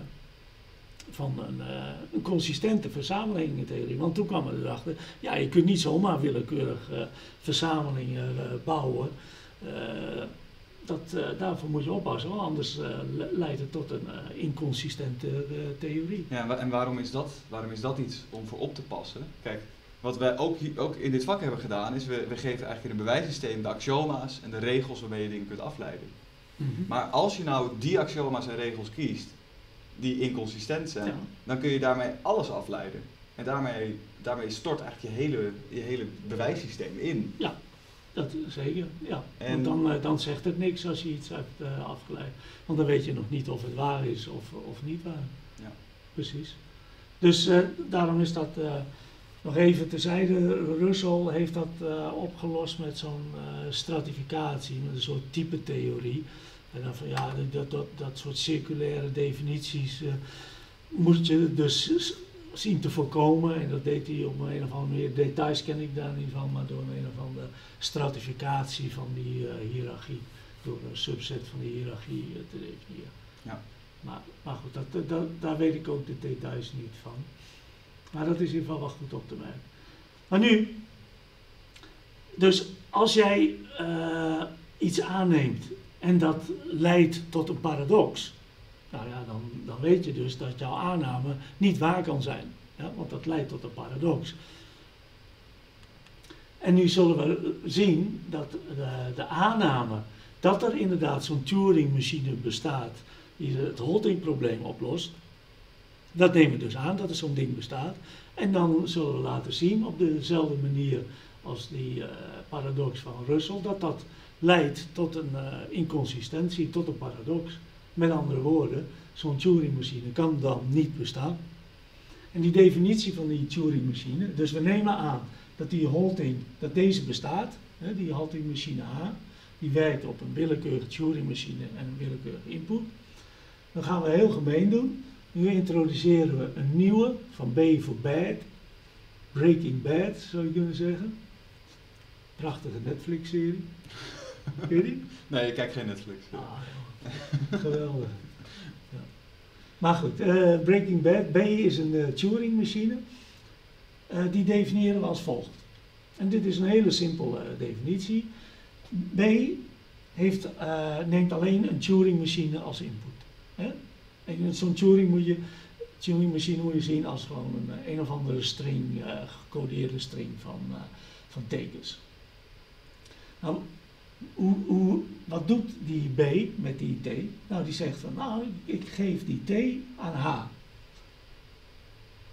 van een, uh, een consistente verzamelingentheorie. Want toen kwam we erachter, ja, je kunt niet zomaar willekeurig uh, verzamelingen uh, bouwen. Uh, dat, uh, daarvoor moet je oppassen, want anders uh, leidt het tot een uh, inconsistente uh, theorie. Ja, en waarom is dat? Waarom is dat iets om voor op te passen? Kijk, wat wij ook, hier, ook in dit vak hebben gedaan, is we, we geven eigenlijk in een bewijssysteem de axioma's en de regels waarmee je dingen kunt afleiden. Mm-hmm. Maar als je nou die axioma's en regels kiest, die inconsistent zijn, ja. dan kun je daarmee alles afleiden. En daarmee, daarmee stort eigenlijk je hele, je hele bewijssysteem in. Ja, dat zeker. Ja. En want dan, uh, dan zegt het niks als je iets hebt uh, afgeleid. Want dan weet je nog niet of het waar is of, of niet waar. Ja. Precies. Dus uh, daarom is dat uh, nog even terzijde. Russell heeft dat uh, opgelost met zo'n uh, stratificatie, met een soort type theorie. En dan van ja, dat, dat, dat soort circulaire definities uh, moet je dus zien te voorkomen. En dat deed hij op een of andere manier, details ken ik daar niet van, maar door een of andere stratificatie van die uh, hiërarchie. Door een subset van die hiërarchie uh, te definiëren. Ja. Maar, maar goed, dat, dat, daar weet ik ook de details niet van. Maar dat is in ieder geval wel goed op te merken. Maar nu, dus als jij uh, iets aanneemt en dat leidt tot een paradox, nou ja, dan, dan weet je dus dat jouw aanname niet waar kan zijn. Ja, want dat leidt tot een paradox. En nu zullen we zien dat de, de aanname dat er inderdaad zo'n Turing-machine bestaat die het Hotting-probleem oplost, dat nemen we dus aan dat er zo'n ding bestaat. En dan zullen we laten zien op dezelfde manier als die uh, paradox van Russell, dat dat leidt tot een uh, inconsistentie, tot een paradox. Met andere woorden, zo'n Turing-machine kan dan niet bestaan. En die definitie van die Turing-machine, dus we nemen aan dat die Hotting, dat deze bestaat, hè, die Hotting-machine A, die werkt op een willekeurige Turing-machine en een willekeurige input. Dan gaan we heel gemeen doen. Nu introduceren we een nieuwe, van B voor bad, Breaking Bad zou je kunnen zeggen. Prachtige Netflix-serie. Ken je die? Nee, ik kijk geen Netflix. Ah, geweldig. Ja. Maar goed, uh, Breaking Bad, B is een uh, Turing-machine. Uh, die definiëren we als volgt. En dit is een hele simpele uh, definitie. B heeft, uh, neemt alleen een Turing-machine als input. Hè? En zo'n Turing moet je, Turing-machine moet je zien als gewoon een, een of andere string, uh, gecodeerde string van, uh, van tekens. Nou, hoe, hoe, wat doet die B met die T? Nou, die zegt van, nou, ik geef die T aan H.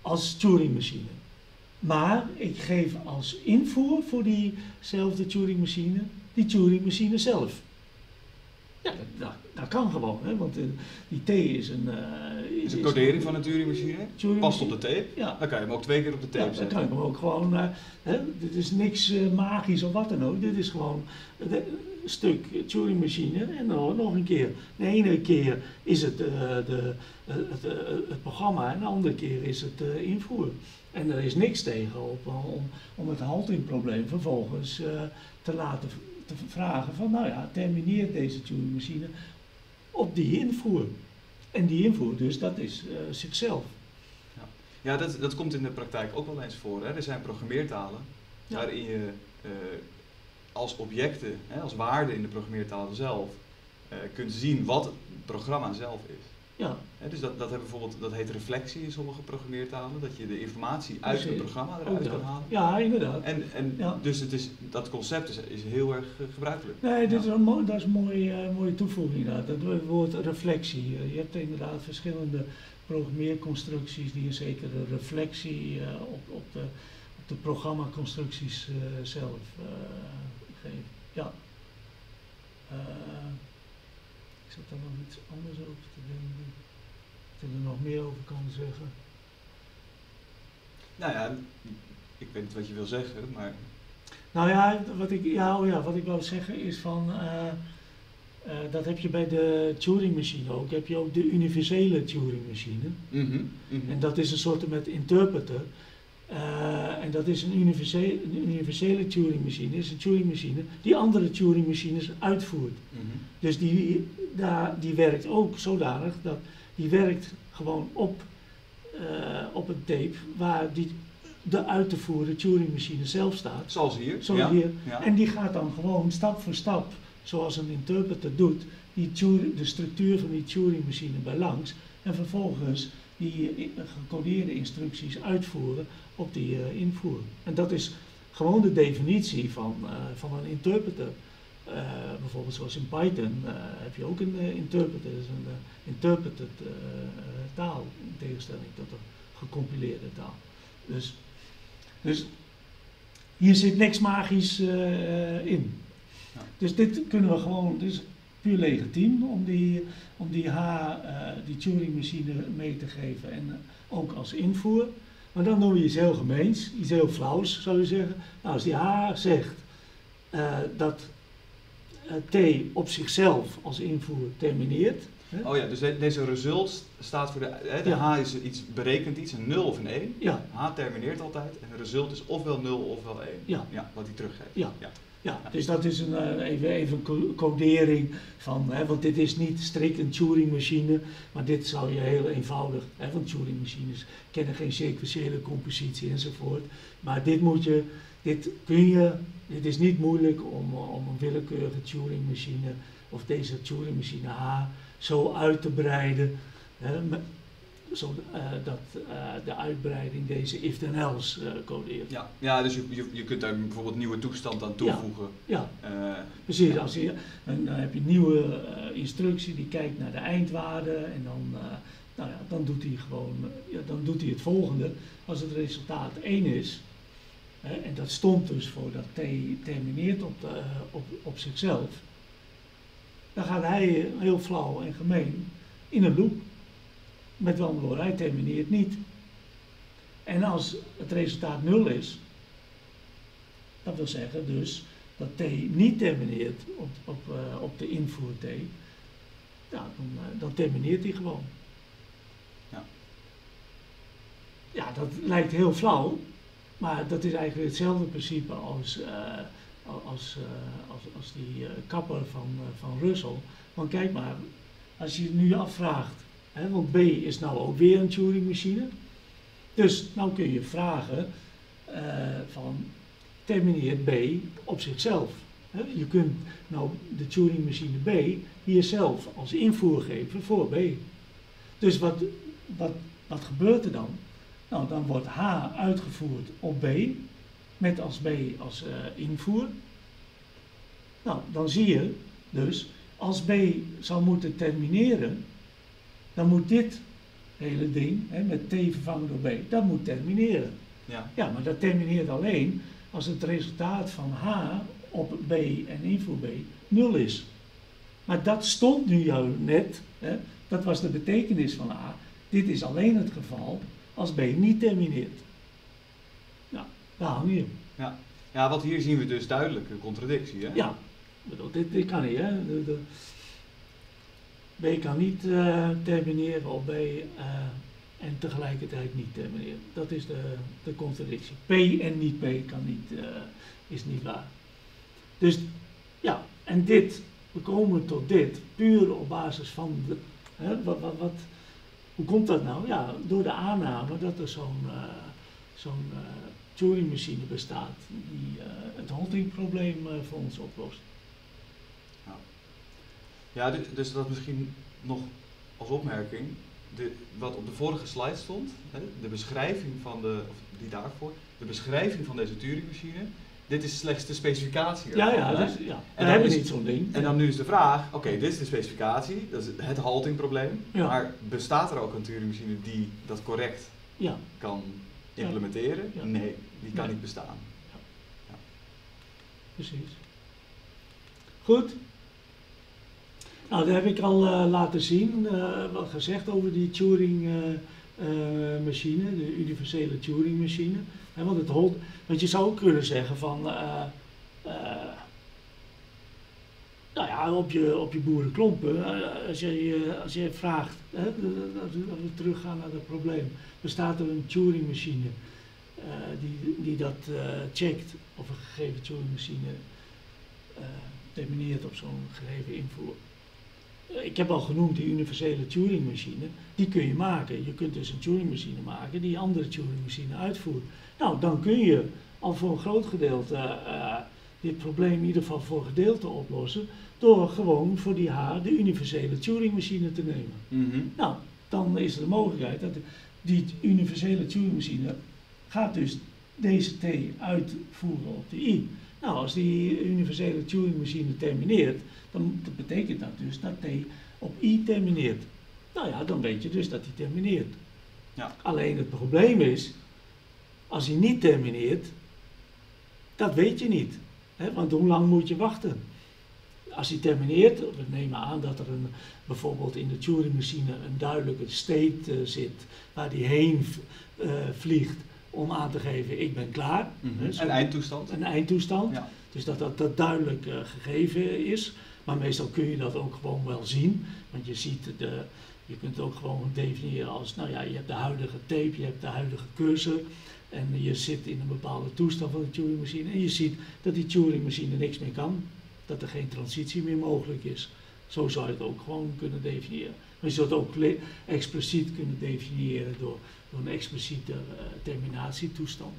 als Turingmachine. Maar ik geef als invoer voor diezelfde Turingmachine die Turingmachine zelf. Ja, dat, dat, dat kan gewoon, hè, want uh, die T is een... Uh, is een codering van een Turingmachine, Turing past op de tape, ja. Dan kan je hem ook twee keer op de tape ja, zetten. Dan kan je hem ook gewoon, uh, hè, dit is niks uh, magisch of wat dan ook, dit is gewoon uh, een stuk Turingmachine en dan nog een keer. De ene keer is het uh, de, uh, het, uh, het programma en de andere keer is het uh, invoer. En er is niks tegen op, om, om het haltingprobleem vervolgens uh, te laten te vragen van, nou ja, termineert deze Turingmachine op die invoer. En die invoer dus, dat is uh, zichzelf. Ja, ja dat, dat komt in de praktijk ook wel eens voor. Hè? Er zijn programmeertalen ja. waarin je uh, als objecten, hè, als waarden in de programmeertaal zelf, uh, kunt zien wat het programma zelf is. Ja. He, dus dat, dat, bijvoorbeeld, dat heet reflectie in sommige programmeertalen, dat je de informatie uit het programma eruit kan halen. Ja, inderdaad. En, en ja. Dus het is, dat concept is, is heel erg uh, gebruikelijk. Nee, dit ja. is een mooi, dat is een mooie, uh, mooie toevoeging inderdaad. Het woord reflectie. Uh, je hebt inderdaad verschillende programmeerconstructies die een zekere reflectie uh, op, op, de, op de programmaconstructies uh, zelf uh, geven. Ja. Uh, Ik zat daar nog iets anders over te denken. Dat ik er nog meer over kan zeggen. Nou ja, ik weet niet wat je wil zeggen, maar... Nou ja, wat ik, ja, oh ja, wat ik wou zeggen is van... Uh, uh, dat heb je bij de Turing-machine ook. Heb je ook de universele Turing-machine. Mm-hmm, mm-hmm. En dat is een soort met interpreter. Uh, en dat is een universele, een universele Turing-machine. is een Turing-machine die andere Turing-machines uitvoert. Mm-hmm. Dus die, daar, die werkt ook zodanig dat die werkt gewoon op, uh, op een tape waar die, de uit te voeren Turing-machine zelf staat. Zoals hier. Zoals ja. hier. Ja. En die gaat dan gewoon stap voor stap, zoals een interpreter doet, die Turing, de structuur van die Turing-machine bij langs. En vervolgens die gecodeerde instructies uitvoeren op die uh, invoer. En dat is gewoon de definitie van, uh, van een interpreter. Uh, bijvoorbeeld zoals in Python uh, heb je ook een uh, interpreter, dat is een uh, interpreted uh, uh, taal, in tegenstelling tot een gecompileerde taal. Dus, dus hier zit niks magisch uh, in. Ja. Dus dit kunnen we gewoon, dit is puur legitiem om die, om die H, uh, die Turing-machine mee te geven en uh, ook als invoer. Maar dan doen we iets heel gemeens, iets heel flauws zou je zeggen. Nou, als die H zegt uh, dat T op zichzelf als invoer termineert. Hè? Oh ja, dus de, deze result staat voor de, hè, de ja. H is iets, berekent iets, een nul of een één. Ja. H termineert altijd en de result is ofwel nul ofwel één. Ja. Ja, wat hij teruggeeft. Ja. Ja. Ja, dus dat is een, uh, even, even een codering van, hè, want dit is niet strikt een Turing-machine, maar dit zou je heel eenvoudig, hè, want Turing-machines kennen geen sequentiële compositie enzovoort, maar dit moet je, dit kun je, dit is niet moeilijk om, om een willekeurige Turing-machine of deze Turing-machine H zo uit te breiden, hè, zo, uh, dat uh, de uitbreiding deze if-then-else uh, codeert. Ja, ja, dus je, je, je kunt daar bijvoorbeeld nieuwe toestand aan toevoegen. Ja, ja. Uh, precies. Ja. Als je, dan, dan heb je een nieuwe uh, instructie die kijkt naar de eindwaarde en dan, uh, nou ja, dan doet hij gewoon, uh, ja, dan doet hij het volgende. Als het resultaat één is, hè, en dat stond dus voor dat T termineert op, de, uh, op, op zichzelf, dan gaat hij heel flauw en gemeen in een loop. Met andere woorden, hij termineert niet. En als het resultaat nul is, dat wil zeggen dus dat T niet termineert op, op, uh, op de invoer T, ja, dan, uh, dan termineert hij gewoon. Ja. Ja, dat lijkt heel flauw, maar dat is eigenlijk hetzelfde principe als, uh, als, uh, als, als die uh, kapper van, uh, van Russell. Want kijk maar, als je je nu afvraagt, He, want B is nou ook weer een Turing-machine. Dus nou kun je vragen uh, van termineert B op zichzelf. He, je kunt nou de Turing-machine B hier zelf als invoer geven voor B. Dus wat, wat, wat gebeurt er dan? Nou, dan wordt H uitgevoerd op B, met als B als uh, invoer. Nou, dan zie je dus, als B zou moeten termineren, dan moet dit hele ding, hè, met t vervangen door b, dat moet termineren. Ja. Ja, maar dat termineert alleen als het resultaat van h op b en invoer b nul is. Maar dat stond nu jou net, hè, dat was de betekenis van a. Dit is alleen het geval als b niet termineert. Nou, daar hang je. Ja. Ja, want hier zien we dus duidelijk een contradictie, hè? Ja, bedoel, dit, dit kan niet, hè. De, de, b kan niet uh, termineren op b uh, en tegelijkertijd niet termineren. Dat is de, de contradictie. P en niet p kan niet, uh, is niet waar. Dus, ja, en dit, we komen tot dit, puur op basis van, de, hè, wat, wat, wat, hoe komt dat nou? Ja, door de aanname dat er zo'n uh, zo'n uh, Turing-machine bestaat die uh, het haltingprobleem uh, voor ons oplost. Ja, ja dus, dus dat misschien nog als opmerking, de, wat op de vorige slide stond, hè, de beschrijving van de, of die daarvoor, de beschrijving van deze Turing-machine, dit is slechts de specificatie ervan. Ja, ja, hè? dus, ja. En we hebben is, niet zo'n ding. En dan nu is de vraag, oké, okay, dit is de specificatie, dat is het haltingprobleem, ja. Maar bestaat er ook een Turing-machine die dat correct ja. kan implementeren? Ja. Nee, die kan nee. niet bestaan. Ja. Ja. Precies. Goed. Nou, dat heb ik al uh, laten zien, uh, wat gezegd over die Turing-machine, uh, uh, de universele Turing-machine. He, want, het hold, want je zou ook kunnen zeggen van, uh, uh, nou ja, op je, op je boerenklompen, uh, als, je, als je vraagt, hè, als we teruggaan naar het probleem, bestaat er een Turing-machine uh, die, die dat uh, checkt of een gegeven Turing-machine uh, termineert op zo'n gegeven invoer. Ik heb al genoemd die universele Turing-machine, die kun je maken. Je kunt dus een Turing-machine maken die andere Turing-machine uitvoert. Nou, dan kun je al voor een groot gedeelte uh, dit probleem in ieder geval voor een gedeelte oplossen, door gewoon voor die H de universele Turing-machine te nemen. Mm-hmm. Nou, dan is er de mogelijkheid dat die universele Turing-machine gaat dus deze T uitvoeren op de I. Nou, als die universele Turing-machine termineert, dan betekent dat dus dat T op I termineert. Nou ja, dan weet je dus dat hij termineert. Ja. Alleen het probleem is, als hij niet termineert, dat weet je niet. Hè? Want hoe lang moet je wachten? Als hij termineert, we nemen aan dat er een, bijvoorbeeld in de Turing-machine een duidelijke state uh, zit, waar die heen uh, vliegt om aan te geven, ik ben klaar. Mm-hmm. Hè, een eindtoestand. Een eindtoestand. Ja. Dus dat dat, dat duidelijk uh, gegeven is. Maar meestal kun je dat ook gewoon wel zien. Want je ziet, de, je kunt het ook gewoon definiëren als, nou ja, je hebt de huidige tape, je hebt de huidige cursor. En je zit in een bepaalde toestand van de Turing-machine. En je ziet dat die Turing-machine niks meer kan. Dat er geen transitie meer mogelijk is. Zo zou je het ook gewoon kunnen definiëren. Maar je zou het ook expliciet kunnen definiëren door, door een expliciete uh, terminatietoestand.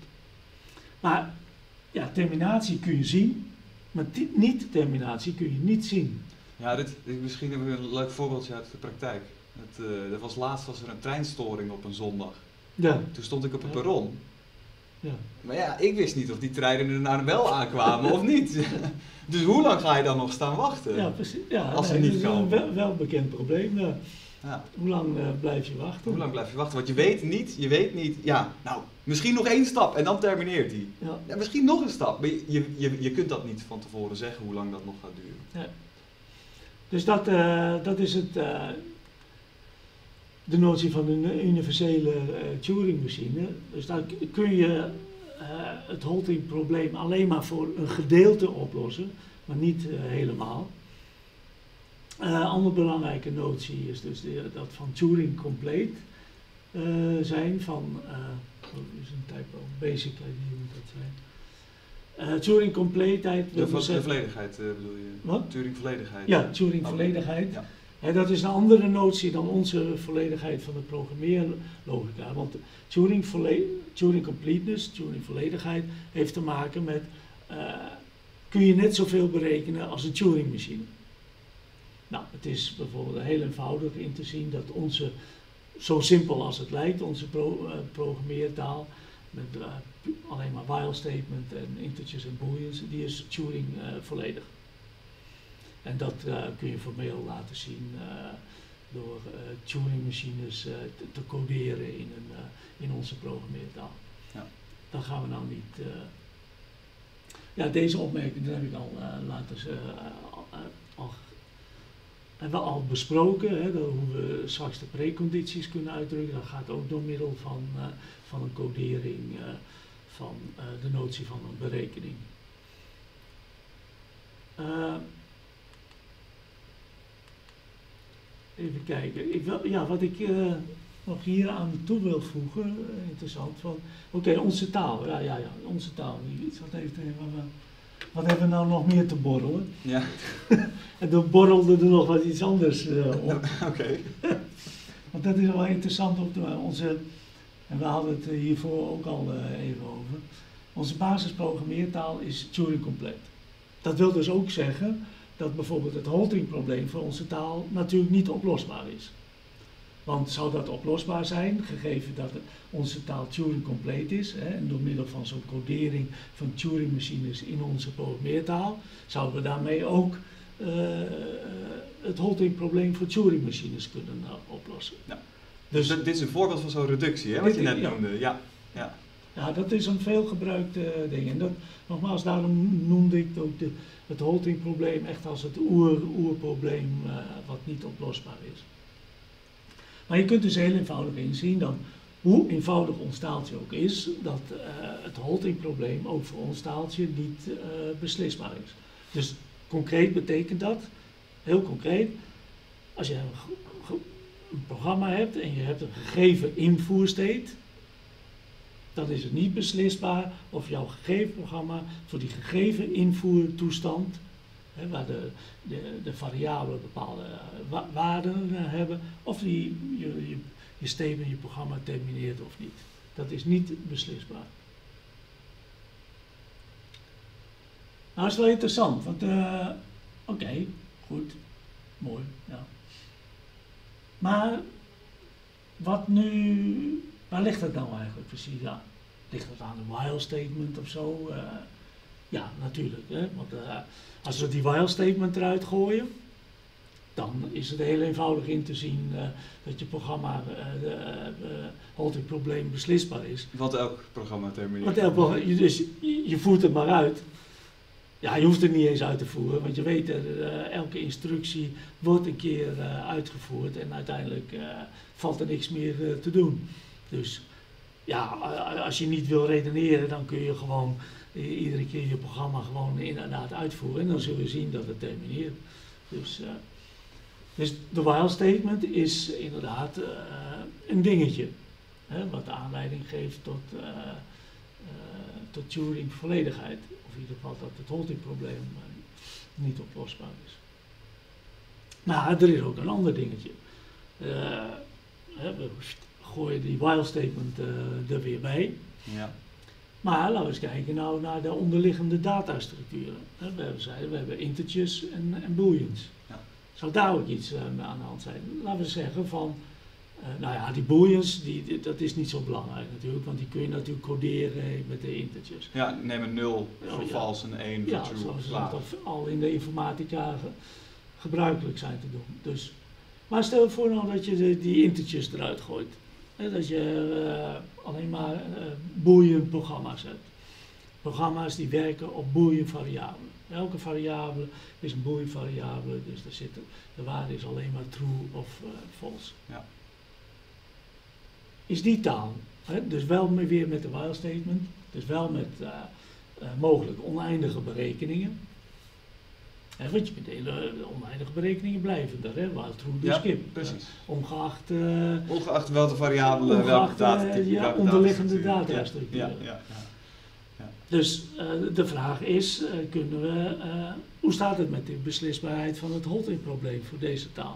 Maar ja, terminatie kun je zien, maar niet-terminatie kun je niet zien. Ja, dit, dit misschien hebben we een leuk voorbeeldje uit de praktijk. Het, uh, er was laatst was er een treinstoring op een zondag. Ja. Toen stond ik op het Ja. perron. Ja. Maar ja, ik wist niet of die treinen er nou wel aankwamen of niet. Dus hoe lang ga je dan nog staan wachten? Ja, precies. Ja, Als ze nee, niet dat is een komen. wel, wel bekend probleem. Ja. Ja. Hoe lang uh, blijf je wachten? Hoe lang blijf je wachten? Want je weet niet, je weet niet, ja, nou, misschien nog één stap en dan termineert hij. Ja. Ja, misschien nog een stap, maar je, je, je, je kunt dat niet van tevoren zeggen hoe lang dat nog gaat duren. Ja. Dus dat, uh, dat is het, uh, de notie van een universele uh, Turing-machine. Dus daar kun je uh, het halting-probleem alleen maar voor een gedeelte oplossen, maar niet uh, helemaal. Een uh, andere belangrijke notie is dus de, dat van Turing complete uh, zijn, van, uh, oh, is een typo, basic I D moet dat zijn. Uh, Turing compleetheid De, wil vo- zeggen, de volledigheid uh, bedoel je? Wat? Turing volledigheid. Ja, Turing Oh. volledigheid. Ja. He, dat is een andere notie dan onze volledigheid van de programmeerlogica. Want Turing, volle- Turing completeness, Turing volledigheid, heeft te maken met, uh, kun je net zoveel berekenen als een Turing machine. Nou, het is bijvoorbeeld heel eenvoudig in te zien dat onze, zo simpel als het lijkt, onze pro, uh, programmeertaal, met uh, alleen maar while statement en integers en booleans, die is Turing uh, volledig. En dat uh, kun je formeel laten zien uh, door uh, Turingmachines uh, te, te coderen in, een, uh, in onze programmeertaal. Ja. Dat gaan we nou niet. Uh, ja, deze opmerking dat heb ik al uh, laten uh, uh, al, hebben we al besproken, hè, dat hoe we straks de precondities kunnen uitdrukken. Dat gaat ook door middel van, uh, van een codering uh, van uh, de notie van een berekening. Uh, even kijken. Ik wil, ja, wat ik uh, nog hier aan toe wil voegen, uh, interessant. Oké, okay, onze taal. Ja, ja, ja, onze taal. Ik zat even even. Wat hebben we nou nog meer te borrelen? Ja. En dan borrelde er nog wat iets anders uh, op. Oké. Okay. Want dat is wel interessant op de, onze, en we hadden het hiervoor ook al uh, even over. Onze basisprogrammeertaal is Turing compleet. Dat wil dus ook zeggen dat bijvoorbeeld het halting-probleem voor onze taal natuurlijk niet oplosbaar is. Want zou dat oplosbaar zijn, gegeven dat onze taal Turing compleet is, hè, en door middel van zo'n codering van Turing-machines in onze programmeertaal, zouden we daarmee ook uh, het halting-probleem voor Turing-machines kunnen uh, oplossen. Ja. Dus dat, dit is een voorbeeld van zo'n reductie, hè, wat je net ja. noemde. Ja. Ja. Ja, dat is een veelgebruikte uh, ding. En dat, nogmaals, daarom noemde ik ook de, het halting-probleem echt als het oer, oerprobleem uh, wat niet oplosbaar is. Maar je kunt dus heel eenvoudig inzien dat, hoe eenvoudig ons taaltje ook is, dat uh, het halting-probleem ook voor ons taaltje niet uh, beslisbaar is. Dus concreet betekent dat, heel concreet, als je een, een programma hebt en je hebt een gegeven invoerstate, dan is het niet beslisbaar of jouw gegeven programma voor die gegeven invoertoestand, hè, waar de, de, de variabelen bepaalde wa waarden hebben, of die, je, je, je statement, je programma termineert of niet. Dat is niet beslisbaar. Nou, dat is wel interessant, want uh, oké, okay, goed, mooi, ja. Maar wat nu, waar ligt het nou eigenlijk precies aan? Ligt het aan een while statement of zo? Uh, ja, natuurlijk, hè? Want uh, als we die while statement eruit gooien, dan is het heel eenvoudig in te zien uh, dat je programma uh, uh, uh, halting probleem beslisbaar is. Wat elk programma termineert. Want elk programma, dus je, je voert het maar uit. Ja, je hoeft het niet eens uit te voeren, want je weet dat uh, elke instructie wordt een keer uh, uitgevoerd en uiteindelijk uh, valt er niks meer uh, te doen. Dus ja, als je niet wil redeneren, dan kun je gewoon uh, iedere keer je programma gewoon inderdaad uitvoeren en dan zul je zien dat het termineert. Dus, uh, dus de while statement is inderdaad uh, een dingetje, hè, wat aanleiding geeft tot, uh, uh, tot Turing volledigheid. Of in ieder geval dat het halting-probleem uh, niet oplosbaar is. Maar er is ook een ander dingetje. Uh, we gooien die while statement uh, er weer bij. Ja. Maar laten we eens kijken nou naar de onderliggende datastructuren. We hebben, zeiden, we hebben integers en, en booleans. Ja. Zou daar ook iets uh, aan de hand zijn? Laten we zeggen van, uh, nou ja, die booleans, die, die, dat is niet zo belangrijk natuurlijk, want die kun je natuurlijk coderen met de integers. Ja, neem een nul voor oh, ja. vals en één voor ja, true. zoals dat al in de informatica ge, gebruikelijk zijn te doen. Dus, maar stel je voor nou dat je de, die integers eruit gooit. He, dat je uh, alleen maar uh, boolean programma's hebt. Programma's die werken op boolean variabelen. Elke variabele is een boolean variabele, dus daar zit, de waarde is alleen maar true of uh, false. Ja. Is die taal, he, dus wel weer met de while statement, dus wel met uh, uh, mogelijk oneindige berekeningen. He, want je kunt hele oneindige berekeningen blijven daar, hè, while true dus ja, skip. precies. Uh, ongeacht, uh, ongeacht welke variabelen, ongeacht, welke datatype, uh, ja, welke onderliggende datastructuur. datastructuren. Ja, ja, ja, ja. Dus uh, de vraag is, uh, kunnen we, uh, hoe staat het met de beslisbaarheid van het halting-probleem voor deze taal?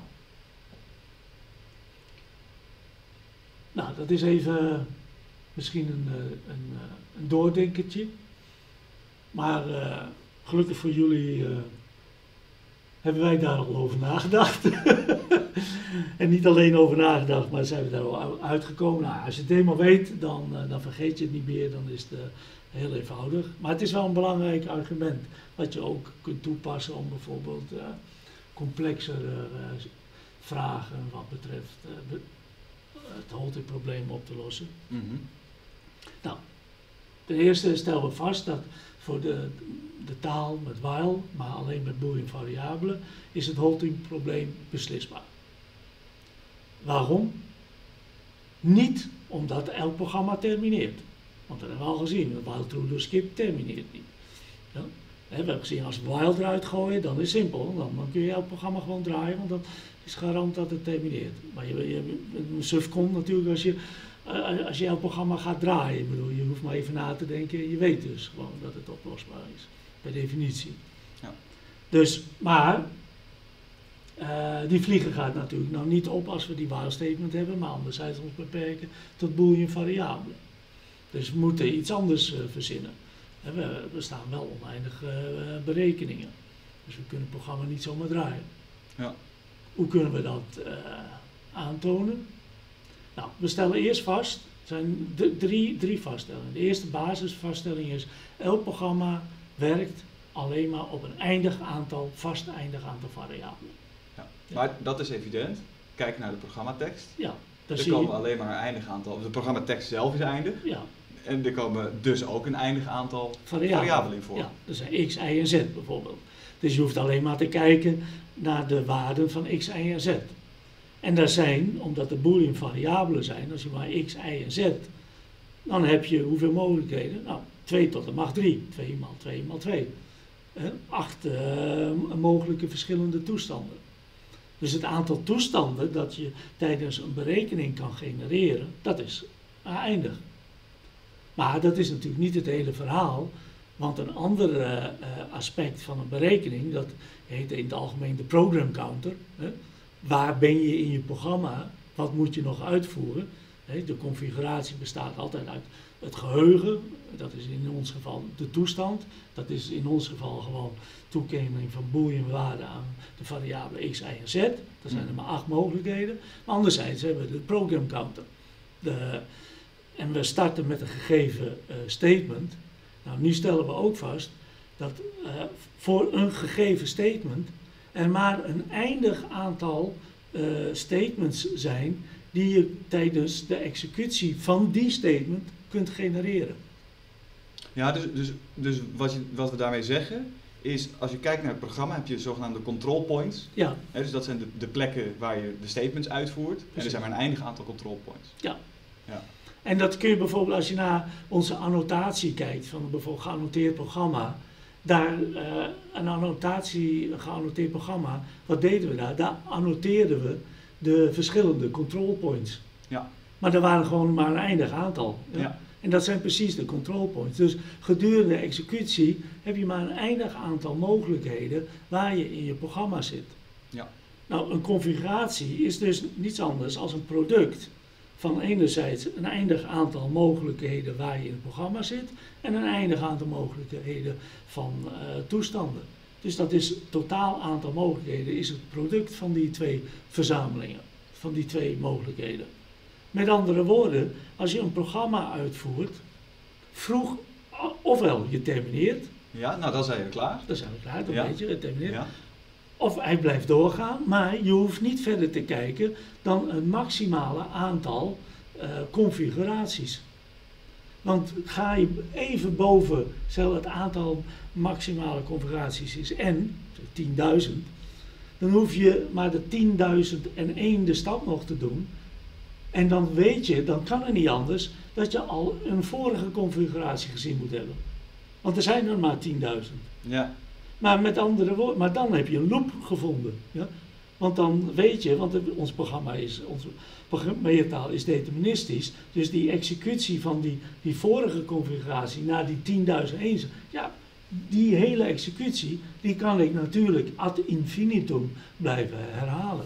Nou, dat is even misschien een, een, een doordenkertje. Maar uh, gelukkig voor jullie uh, hebben wij daar al over nagedacht. En niet alleen over nagedacht, maar zijn we daar al uitgekomen. Nou, als je het eenmaal weet, dan, uh, dan vergeet je het niet meer, dan is het uh, heel eenvoudig. Maar het is wel een belangrijk argument, wat je ook kunt toepassen om bijvoorbeeld uh, complexere uh, vragen wat betreft uh, be het haltingprobleem op te lossen. Mm-hmm. Nou, ten eerste stellen we vast dat voor de, de taal met while, maar alleen met boolean variabelen, is het haltingprobleem beslisbaar. Waarom? Niet omdat elk programma termineert. Want dat hebben we al gezien, dat while true door skip termineert niet. Ja? We hebben gezien, als we while eruit gooien, dan is het simpel. Dan, dan kun je elk programma gewoon draaien, want dat is garant dat het termineert. Maar je, je, een suf komt natuurlijk als je, uh, als je elk programma gaat draaien. Ik bedoel, je hoeft maar even na te denken, je weet dus gewoon dat het oplosbaar is. Per definitie. Ja. Dus, maar, uh, die vliegen gaat natuurlijk nou niet op als we die while statement hebben, maar anderzijds ons beperken tot boolean variabelen. Dus we moeten iets anders uh, verzinnen. We, we staan wel oneindig uh, berekeningen. Dus we kunnen het programma niet zomaar draaien. Ja. Hoe kunnen we dat uh, aantonen? Nou, we stellen eerst vast, er zijn drie, drie vaststellingen. De eerste basisvaststelling is, elk programma werkt alleen maar op een eindig aantal, vast eindig aantal variabelen. Ja. Ja. Maar dat is evident. Kijk naar de programmatekst. Ja, er komen alleen maar een eindig aantal, de programmatekst zelf is eindig. Ja. En er komen dus ook een eindig aantal variabelen, variabelen in voor. Ja, dat zijn x, y en z bijvoorbeeld. Dus je hoeft alleen maar te kijken naar de waarden van x, y en z. En daar zijn, omdat er boolean variabelen zijn, als je maar x, y en z, dan heb je hoeveel mogelijkheden? Nou, twee tot de macht drie. twee maal twee maal twee. acht uh, mogelijke verschillende toestanden. Dus het aantal toestanden dat je tijdens een berekening kan genereren, dat is eindig. Maar dat is natuurlijk niet het hele verhaal, want een ander uh, uh, aspect van een berekening, dat heet in het algemeen de program counter. Hè? Waar ben je in je programma, wat moet je nog uitvoeren? Hè? De configuratie bestaat altijd uit het geheugen, dat is in ons geval de toestand, dat is in ons geval gewoon toekenning van boolean waarden aan de variabelen x, y en z. Dat zijn er maar acht mogelijkheden. Maar anderzijds hebben we de program counter. De, En we starten met een gegeven uh, statement. Nou, nu stellen we ook vast dat uh, voor een gegeven statement er maar een eindig aantal uh, statements zijn die je tijdens de executie van die statement kunt genereren. Ja, dus, dus, dus wat, je, wat we daarmee zeggen is, als je kijkt naar het programma heb je zogenaamde control points. Ja. Hè, dus dat zijn de, de plekken waar je de statements uitvoert. Precies. En er zijn maar een eindig aantal control points. Ja. Ja. En dat kun je bijvoorbeeld als je naar onze annotatie kijkt van een bijvoorbeeld geannoteerd programma. Daar, uh, een annotatie, een geannoteerd programma, wat deden we daar? Daar annoteerden we de verschillende control points. Ja. Maar er waren gewoon maar een eindig aantal. Ja? Ja. En dat zijn precies de control points. Dus gedurende executie heb je maar een eindig aantal mogelijkheden waar je in je programma zit. Ja. Nou, een configuratie is dus niets anders dan een product van enerzijds een eindig aantal mogelijkheden waar je in het programma zit en een eindig aantal mogelijkheden van uh, toestanden. Dus dat is het totaal aantal mogelijkheden is het product van die twee verzamelingen, van die twee mogelijkheden. Met andere woorden, als je een programma uitvoert, vroeg, ofwel je termineert. Ja, nou dan zijn we klaar. Dan zijn we klaar, dan ja. weet je, het termineert. Ja. Of hij blijft doorgaan, maar je hoeft niet verder te kijken dan een maximale aantal uh, configuraties. Want ga je even boven, stel het aantal maximale configuraties is n, tienduizend, dan hoef je maar de tienduizend en één de stap nog te doen. En dan weet je, dan kan het niet anders, dat je al een vorige configuratie gezien moet hebben. Want er zijn er maar tienduizend. Ja. Maar met andere woorden, maar dan heb je een loop gevonden. Ja? Want dan weet je, want het, ons programma is, onze programmeertaal is deterministisch, dus die executie van die, die vorige configuratie naar die tienduizend één, ja, die hele executie, die kan ik natuurlijk ad infinitum blijven herhalen.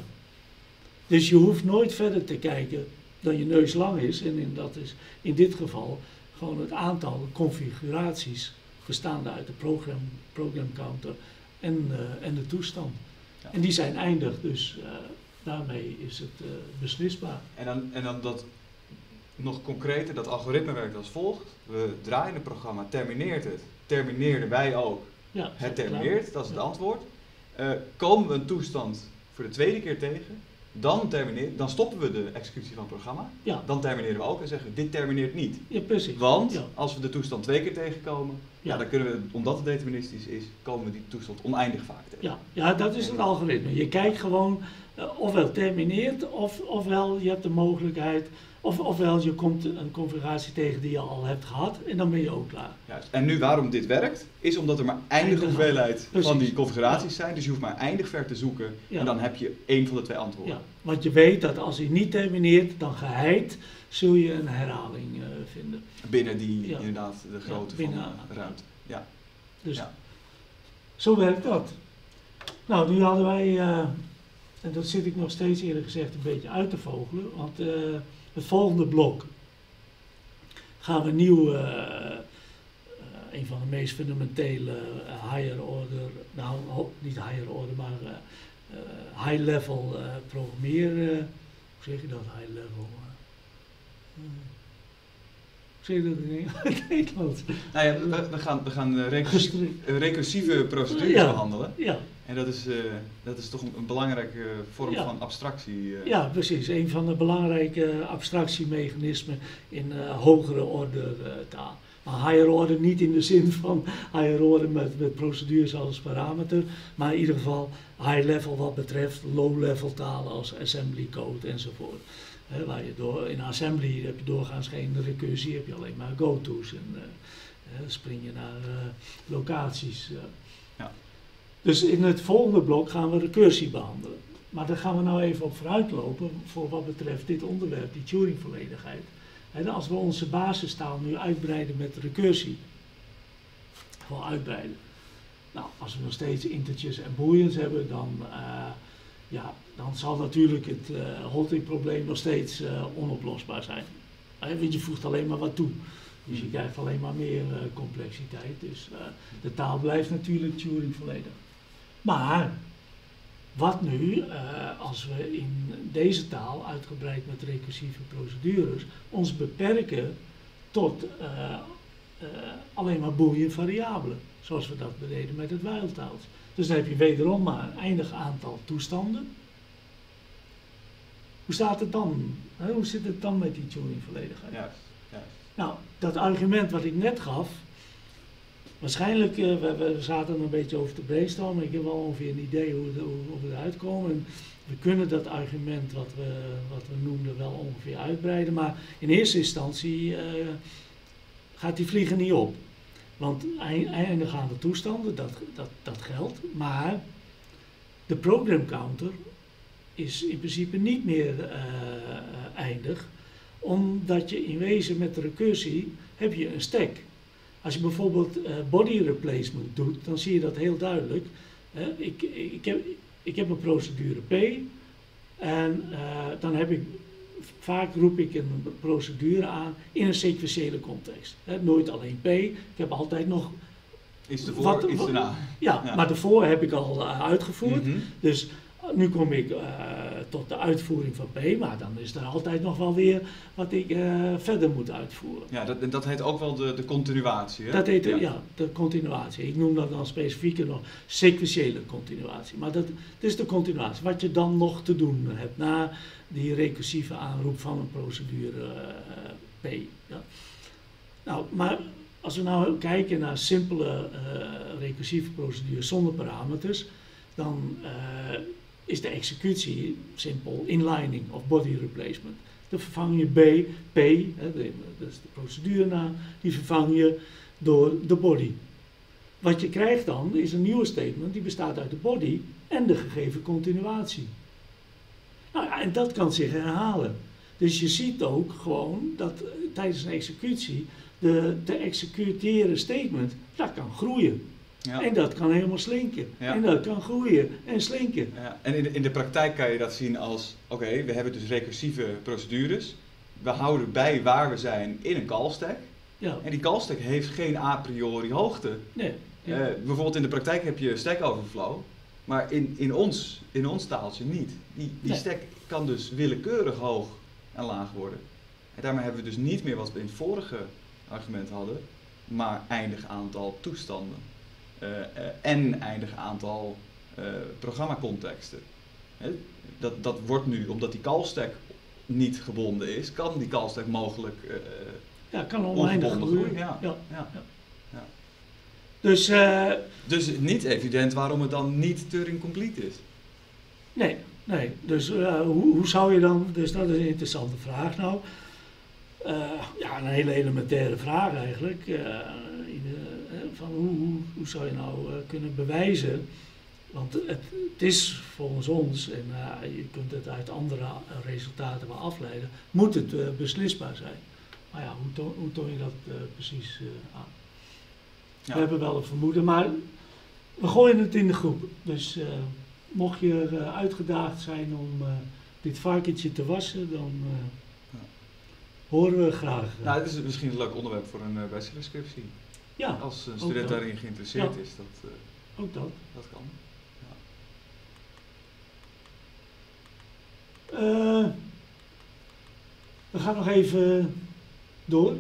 Dus je hoeft nooit verder te kijken dan je neus lang is, en in, dat is in dit geval gewoon het aantal configuraties bestaande uit de program, program counter en, uh, en de toestand. Ja. En die zijn eindig, dus uh, daarmee is het uh, beslisbaar. En dan, en dan dat nog concreter, dat algoritme werkt als volgt. We draaien het programma, termineert het. Termineerden wij ook. Ja, het termineert, dat is het ja. antwoord. Uh, komen we een toestand voor de tweede keer tegen, dan, termineer, dan stoppen we de executie van het programma. Ja. Dan termineren we ook en zeggen dit termineert niet. Ja, precies. Want Ja. als we de toestand twee keer tegenkomen, ja. Ja, dan kunnen we, omdat het deterministisch is, komen we die toestand oneindig vaak tegen. Ja, ja, dat is het algoritme. Je kijkt gewoon uh, ofwel termineert, of, ofwel je hebt de mogelijkheid, of, ofwel je komt een configuratie tegen die je al hebt gehad en dan ben je ook klaar. Juist. En nu waarom dit werkt, is omdat er maar eindige Eindig hoeveelheid Precies. van die configuraties zijn. Dus je hoeft maar eindig ver te zoeken Ja. en dan heb je één van de twee antwoorden. Ja, want je weet dat als hij niet termineert, dan geheid zul je een herhaling uh, vinden. Binnen die, Ja. inderdaad, de grootte Ja, van binnen- de ruimte. Ja. Dus Ja. zo werkt dat. Nou, nu hadden wij, uh, en dat zit ik nog steeds eerlijk gezegd een beetje uit te vogelen, want uh, het volgende blok gaan we nieuw, uh, uh, een van de meest fundamentele uh, higher order, nou ho- niet higher order, maar uh, uh, high level uh, programmeren, uh, hoe zeg je dat, high level? Uh, hoe zeg je dat in het Nederlands? Nou ja, we, we gaan, we gaan uh, recursie- Gestruct- uh, recursieve procedures Ja. behandelen. Ja. En dat is, uh, dat is toch een, een belangrijke vorm Ja. van abstractie. uh. Ja, precies. Een van de belangrijke abstractiemechanismen in uh, hogere orde uh, taal. Maar higher order niet in de zin van higher order met, met procedures als parameter, maar in ieder geval high level wat betreft low level talen als assembly code enzovoort. He, waar je door, in assembly heb je doorgaans geen recursie, heb je alleen maar go-to's en uh, uh, spring je naar uh, locaties. Uh. Ja. Dus in het volgende blok gaan we recursie behandelen. Maar daar gaan we nou even op vooruitlopen voor wat betreft dit onderwerp, die Turing-volledigheid. En als we onze basistaal nu uitbreiden met recursie, gewoon uitbreiden. Nou, als we nog steeds integers en booleans hebben, dan, uh, ja, dan zal natuurlijk het uh, halting-probleem nog steeds uh, onoplosbaar zijn. Uh, want je voegt alleen maar wat toe. Dus je krijgt alleen maar meer uh, complexiteit. Dus uh, de taal blijft natuurlijk Turing volledig. Maar wat nu uh, als we in deze taal, uitgebreid met recursieve procedures, ons beperken tot uh, uh, alleen maar boolean variabelen, zoals we dat deden met het while-taals. Dus dan heb je wederom maar een eindig aantal toestanden. Hoe staat het dan? Hè? Hoe zit het dan met die Turing-volledigheid? Juist, juist. Nou, dat argument wat ik net gaf, waarschijnlijk, uh, we, we zaten er een beetje over te brainstormen, ik heb wel ongeveer een idee hoe, hoe, hoe we eruit komen. En we kunnen dat argument wat we, wat we noemden wel ongeveer uitbreiden, maar in eerste instantie uh, gaat die vliegen niet op. Want eindigaande toestanden, dat, dat, dat geldt, maar de program counter is in principe niet meer uh, eindig, omdat je in wezen met de recursie heb je een stack. Als je bijvoorbeeld uh, body replacement doet, dan zie je dat heel duidelijk. Uh, ik, ik, heb, ik heb een procedure P en uh, dan heb ik, vaak roep ik een procedure aan in een sequentiële context. Uh, nooit alleen P, ik heb altijd nog... Iets ervoor, wat, iets wat, erna. Ja, ja, maar daarvoor heb ik al uh, uitgevoerd. Mm-hmm. Dus nu kom ik uh, tot de uitvoering van P, maar dan is er altijd nog wel weer wat ik uh, verder moet uitvoeren. Ja, dat, dat heet ook wel de, de continuatie, hè? Dat heet ja. ja, de continuatie. Ik noem dat dan specifieker nog sequentiële continuatie. Maar dat, dat is de continuatie. Wat je dan nog te doen hebt na die recursieve aanroep van een procedure uh, P. Ja. Nou, maar als we nou kijken naar simpele uh, recursieve procedures zonder parameters, dan uh, is de executie simpel inlining of body replacement. Dan vervang je B, P, hè, de, dat is de procedurenaam, die vervang je door de body. Wat je krijgt dan is een nieuwe statement die bestaat uit de body en de gegeven continuatie. Nou ja, en dat kan zich herhalen. Dus je ziet ook gewoon dat uh, tijdens een executie de te executeren statement, dat kan groeien. Ja. En dat kan helemaal slinken. Ja. En dat kan groeien en slinken. Ja. En in de, in de praktijk kan je dat zien als, oké, okay, we hebben dus recursieve procedures. We houden bij waar we zijn in een callstack. Ja. En die callstack heeft geen a priori hoogte. Nee. Ja. Uh, bijvoorbeeld in de praktijk heb je Stack Overflow, maar in, in, ons, in ons taaltje niet. Die, die nee. stack kan dus willekeurig hoog en laag worden. En daarmee hebben we dus niet meer wat we in het vorige argument hadden, maar eindig aantal toestanden. Uh, uh, en eindig aantal uh, programmacontexten. Hè, dat, dat wordt nu, omdat die call-stack niet gebonden is, kan die call-stack mogelijk uh, ja, kan oneindig groeien. Ja. Ja. Ja. Ja. Ja. Dus, uh, dus niet evident waarom het dan niet Turing complete is. Nee, nee. Dus uh, hoe, hoe zou je dan, dus dat is een interessante vraag nou. Uh, ja, een hele elementaire vraag eigenlijk. Uh, in de, uh, van hoe, hoe, hoe zou je nou uh, kunnen bewijzen? Want het, het is volgens ons, en uh, je kunt het uit andere resultaten wel afleiden, moet het uh, beslisbaar zijn. Maar ja, hoe, to, hoe toon je dat uh, precies uh, aan? Ja. We hebben wel een vermoeden, maar we gooien het in de groep. Dus uh, mocht je uh, uitgedaagd zijn om uh, dit varkentje te wassen, dan uh, ja. horen we graag. Uh, nou, het is misschien een leuk onderwerp voor een uh, bachelorsscriptie. Ja, als een student daarin geïnteresseerd ja. is. Dat, uh, ook dat. Dat kan. Uh, we gaan nog even door.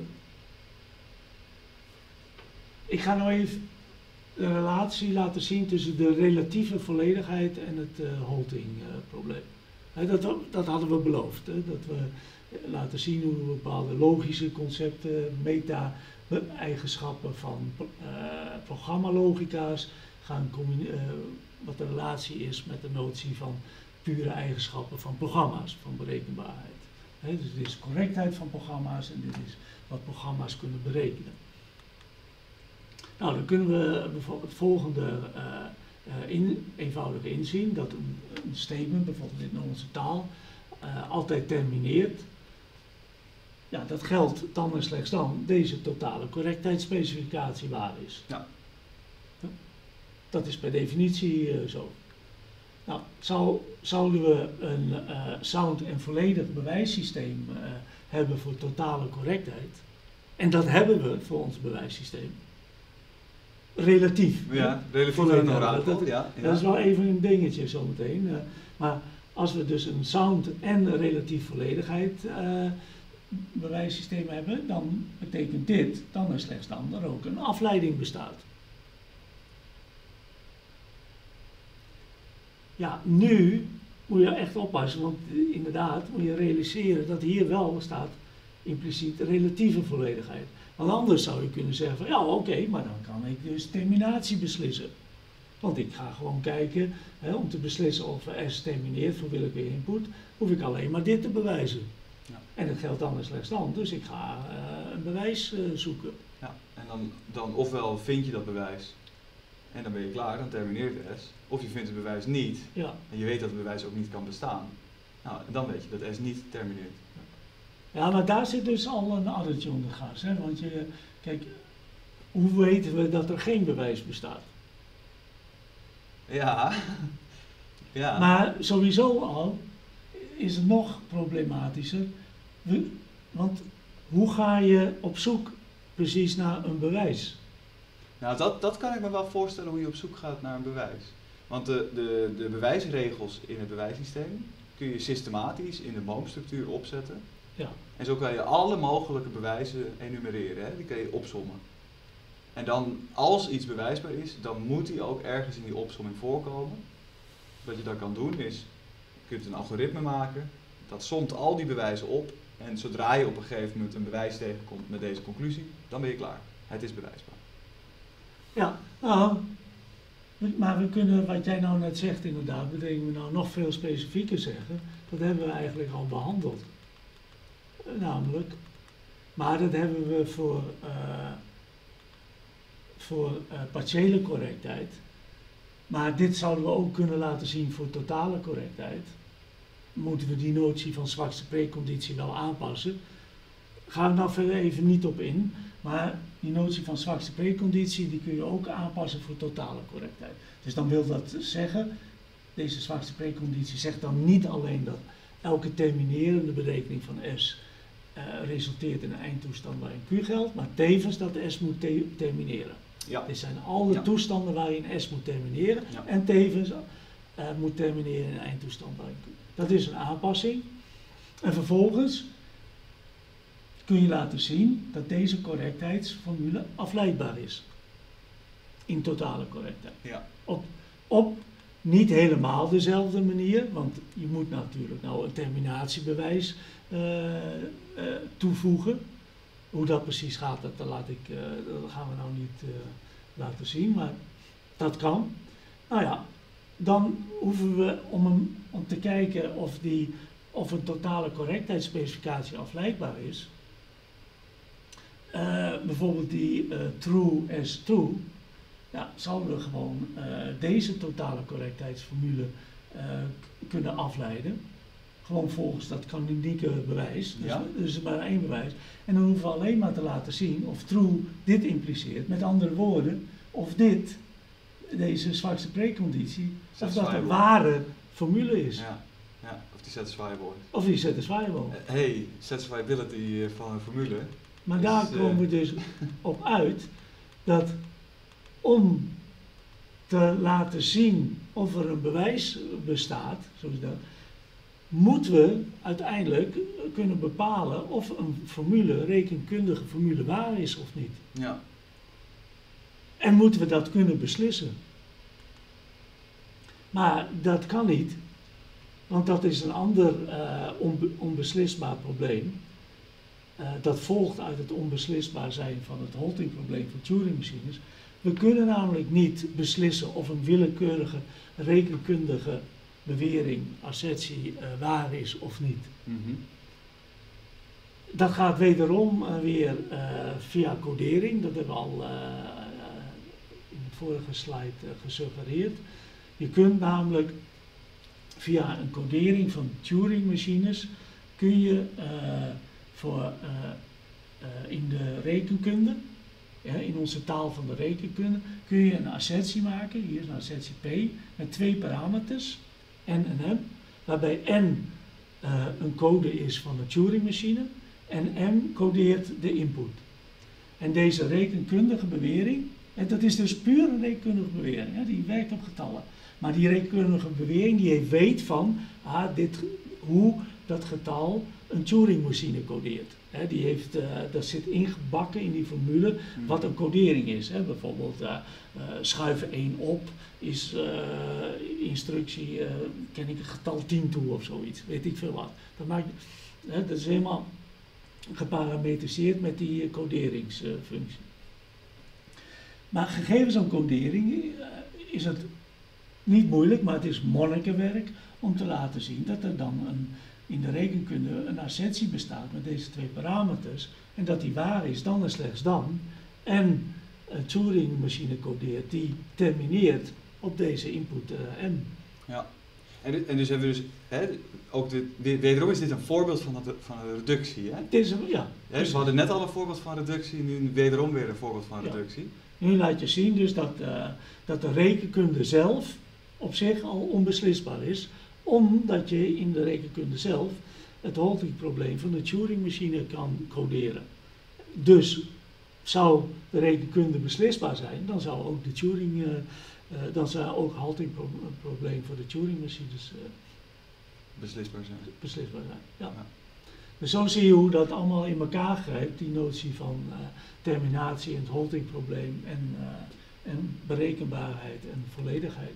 Ik ga nog even de relatie laten zien tussen de relatieve volledigheid en het uh, halting uh, probleem. He, dat, dat hadden we beloofd. He, dat we laten zien hoe we bepaalde logische concepten, meta-eigenschappen van uh, programmalogica's gaan combineren. Uh, wat de relatie is met de notie van pure eigenschappen van programma's, van berekenbaarheid. He, dus dit is correctheid van programma's en dit is wat programma's kunnen berekenen. Nou, dan kunnen we bijvoorbeeld het volgende uh, uh, in, eenvoudig inzien, dat een, een statement, bijvoorbeeld in onze taal, uh, altijd termineert. Ja, dat geldt dan en slechts dan deze totale correctheidsspecificatie waar is. Ja. Ja? Dat is per definitie uh, zo. Nou, zou, zouden we een uh, sound en volledig bewijssysteem uh, hebben voor totale correctheid, en dat hebben we voor ons bewijssysteem, relatief. Ja, relatief aan een orakel, dat, ja, ja. Dat is wel even een dingetje zometeen. Uh, maar als we dus een sound en relatief volledigheid uh, bewijssysteem hebben, dan betekent dit, dan en slechts dan, er ook een afleiding bestaat. Ja, nu moet je echt oppassen, want inderdaad moet je realiseren dat hier wel staat impliciet relatieve volledigheid. Want anders zou je kunnen zeggen van ja oké, okay, maar dan kan ik dus terminatie beslissen. Want ik ga gewoon kijken, hè, om te beslissen of S termineert voor willekeurige input, hoef ik alleen maar dit te bewijzen. Ja. En dat geldt dan en slechts dan, dus ik ga uh, een bewijs uh, zoeken. Ja, en dan, dan ofwel vind je dat bewijs en dan ben je klaar, dan termineert S. Of je vindt het bewijs niet ja. en je weet dat het bewijs ook niet kan bestaan. Nou, dan weet je dat S niet termineert. Ja, maar daar zit dus al een addertje onder gas. Hè? Want je, kijk, hoe weten we dat er geen bewijs bestaat? Ja. ja. Maar sowieso al is het nog problematischer. We, want hoe ga je op zoek precies naar een bewijs? Nou, dat, dat kan ik me wel voorstellen hoe je op zoek gaat naar een bewijs. Want de, de, de bewijsregels in het bewijssysteem kun je systematisch in de boomstructuur opzetten. Ja. En zo kan je alle mogelijke bewijzen enumereren, hè? Die kan je opsommen. En dan, als iets bewijsbaar is, dan moet die ook ergens in die opsomming voorkomen. Wat je dan kan doen is, je kunt een algoritme maken, dat somt al die bewijzen op. En zodra je op een gegeven moment een bewijs tegenkomt met deze conclusie, dan ben je klaar. Het is bewijsbaar. Ja, nou, maar we kunnen, wat jij nou net zegt inderdaad, betekent we nou nog veel specifieker zeggen. Dat hebben we eigenlijk al behandeld. Namelijk, maar dat hebben we voor, uh, voor uh, partiële correctheid. Maar dit zouden we ook kunnen laten zien voor totale correctheid. Moeten we die notie van zwakste preconditie wel aanpassen? Ga ik nou verder even niet op in. Maar die notie van zwakste preconditie die kun je ook aanpassen voor totale correctheid. Dus dan wil dat zeggen, deze zwakste preconditie zegt dan niet alleen dat elke terminerende berekening van S uh, resulteert in een eindtoestand waarin Q geldt, maar tevens dat S moet te termineren. Ja. Dit zijn alle ja. toestanden waarin S moet termineren ja. en tevens uh, moet termineren in een eindtoestand waarin Q. Dat is een aanpassing. En vervolgens kun je laten zien dat deze correctheidsformule afleidbaar is. In totale correctheid. Ja. Op, op niet helemaal dezelfde manier, want je moet natuurlijk nou een terminatiebewijs uh, uh, toevoegen. Hoe dat precies gaat, dat, dat, laat ik, uh, dat gaan we nou niet uh, laten zien, maar dat kan. Nou ja, dan hoeven we om, hem, om te kijken of, die, of een totale correctheidsspecificatie afleidbaar is. Uh, bijvoorbeeld die uh, true as true, ja, zouden we gewoon uh, deze totale correctheidsformule uh, kunnen afleiden. Gewoon volgens dat kanonieke bewijs, dus, ja. dus maar één bewijs. En dan hoeven we alleen maar te laten zien of true dit impliceert. Met andere woorden, of dit, deze zwakste preconditie, of dat een ware formule is. Ja. Ja, of die satisfiable is. Of die satisfiable. Uh, hey, satisfiability van een formule. Maar is, daar komen we dus op uit dat om te laten zien of er een bewijs bestaat, zoals dat, moeten we uiteindelijk kunnen bepalen of een formule, een rekenkundige formule, waar is of niet. Ja. En moeten we dat kunnen beslissen. Maar dat kan niet, want dat is een ander uh, onbe onbeslisbaar probleem. Uh, dat volgt uit het onbeslisbaar zijn van het Holting-probleem van Turing-machines. We kunnen namelijk niet beslissen of een willekeurige rekenkundige bewering, assertie, uh, waar is of niet. Mm-hmm. Dat gaat wederom uh, weer uh, via codering, dat hebben we al uh, in de vorige slide uh, gesuggereerd. Je kunt namelijk via een codering van Turing-machines kun je uh, voor uh, uh, in de rekenkunde, ja, in onze taal van de rekenkunde, kun je een assertie maken, hier is een assertie P, met twee parameters, N en M, waarbij N uh, een code is van de Turing-machine en M codeert de input. En deze rekenkundige bewering, en dat is dus puur een rekenkundige bewering, hè, die werkt op getallen. Maar die rekenkundige bewering die weet van ah, dit, hoe dat getal een Turing-machine codeert. He, die heeft, uh, dat zit ingebakken in die formule wat een codering is. He, bijvoorbeeld uh, uh, schuiven één op is uh, instructie, uh, ken ik een getal tien toe of zoiets, weet ik veel wat. Dat, maakt, he, dat is helemaal geparametriseerd met die uh, coderingsfunctie. Uh, maar gegeven zo'n codering uh, is het niet moeilijk, maar het is monnikenwerk om te laten zien dat er dan een, in de rekenkunde een assertie bestaat met deze twee parameters en dat die waar is dan en slechts dan en een Turing-machine codeert die termineert op deze input uh, M. Ja, en, en dus hebben we dus, hè, ook de, wederom is dit een voorbeeld van, dat, van een reductie, hè? Het is een, ja. Ja, dus we hadden net al een voorbeeld van reductie, nu wederom weer een voorbeeld van reductie. Ja. Nu laat je zien dus dat, uh, dat de rekenkunde zelf op zich al onbeslisbaar is, omdat je in de rekenkunde zelf het Holting-probleem van de Turing-machine kan coderen. Dus zou de rekenkunde beslisbaar zijn, dan zou ook de Turing, uh, uh, dan zou ook het Holting-probleem voor de Turing-machines uh, beslisbaar zijn. Beslisbaar zijn. Ja. Ja. Dus zo zie je hoe dat allemaal in elkaar grijpt, die notie van uh, terminatie en het Holting-probleem en, uh, en berekenbaarheid en volledigheid.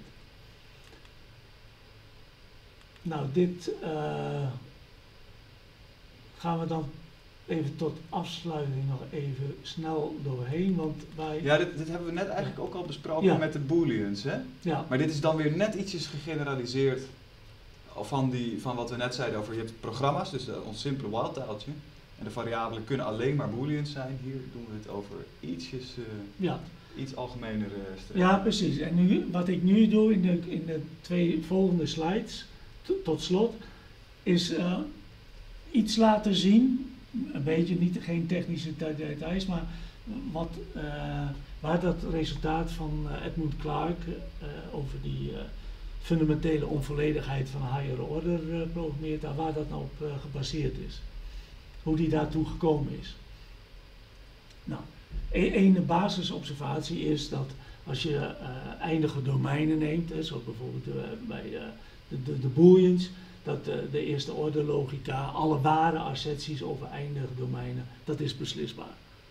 Nou, dit uh, gaan we dan even tot afsluiting nog even snel doorheen, want wij... Ja, dit, dit hebben we net eigenlijk ook al besproken ja. met de booleans, hè? Ja. Maar dit is dan weer net ietsjes gegeneraliseerd van, die, van wat we net zeiden over, je hebt programma's, dus uh, ons simpele wildtaaltje, en de variabelen kunnen alleen maar booleans zijn. Hier doen we het over ietsjes, uh, ja. iets algemener uh, streven. Ja, precies. En nu, wat ik nu doe in de, in de twee volgende slides, tot slot, is uh, iets laten zien, een beetje, niet, geen technische details, maar wat, uh, waar dat resultaat van uh, Edmund Clark uh, over die uh, fundamentele onvolledigheid van higher order uh, programmeert, waar dat nou op uh, gebaseerd is. Hoe die daartoe gekomen is. Nou, één basisobservatie is dat als je uh, eindige domeinen neemt, hè, zoals bijvoorbeeld uh, bij uh, de, de, de booleans, dat uh, de eerste orde logica, alle ware asserties over eindige domeinen, dat is beslisbaar. Ja.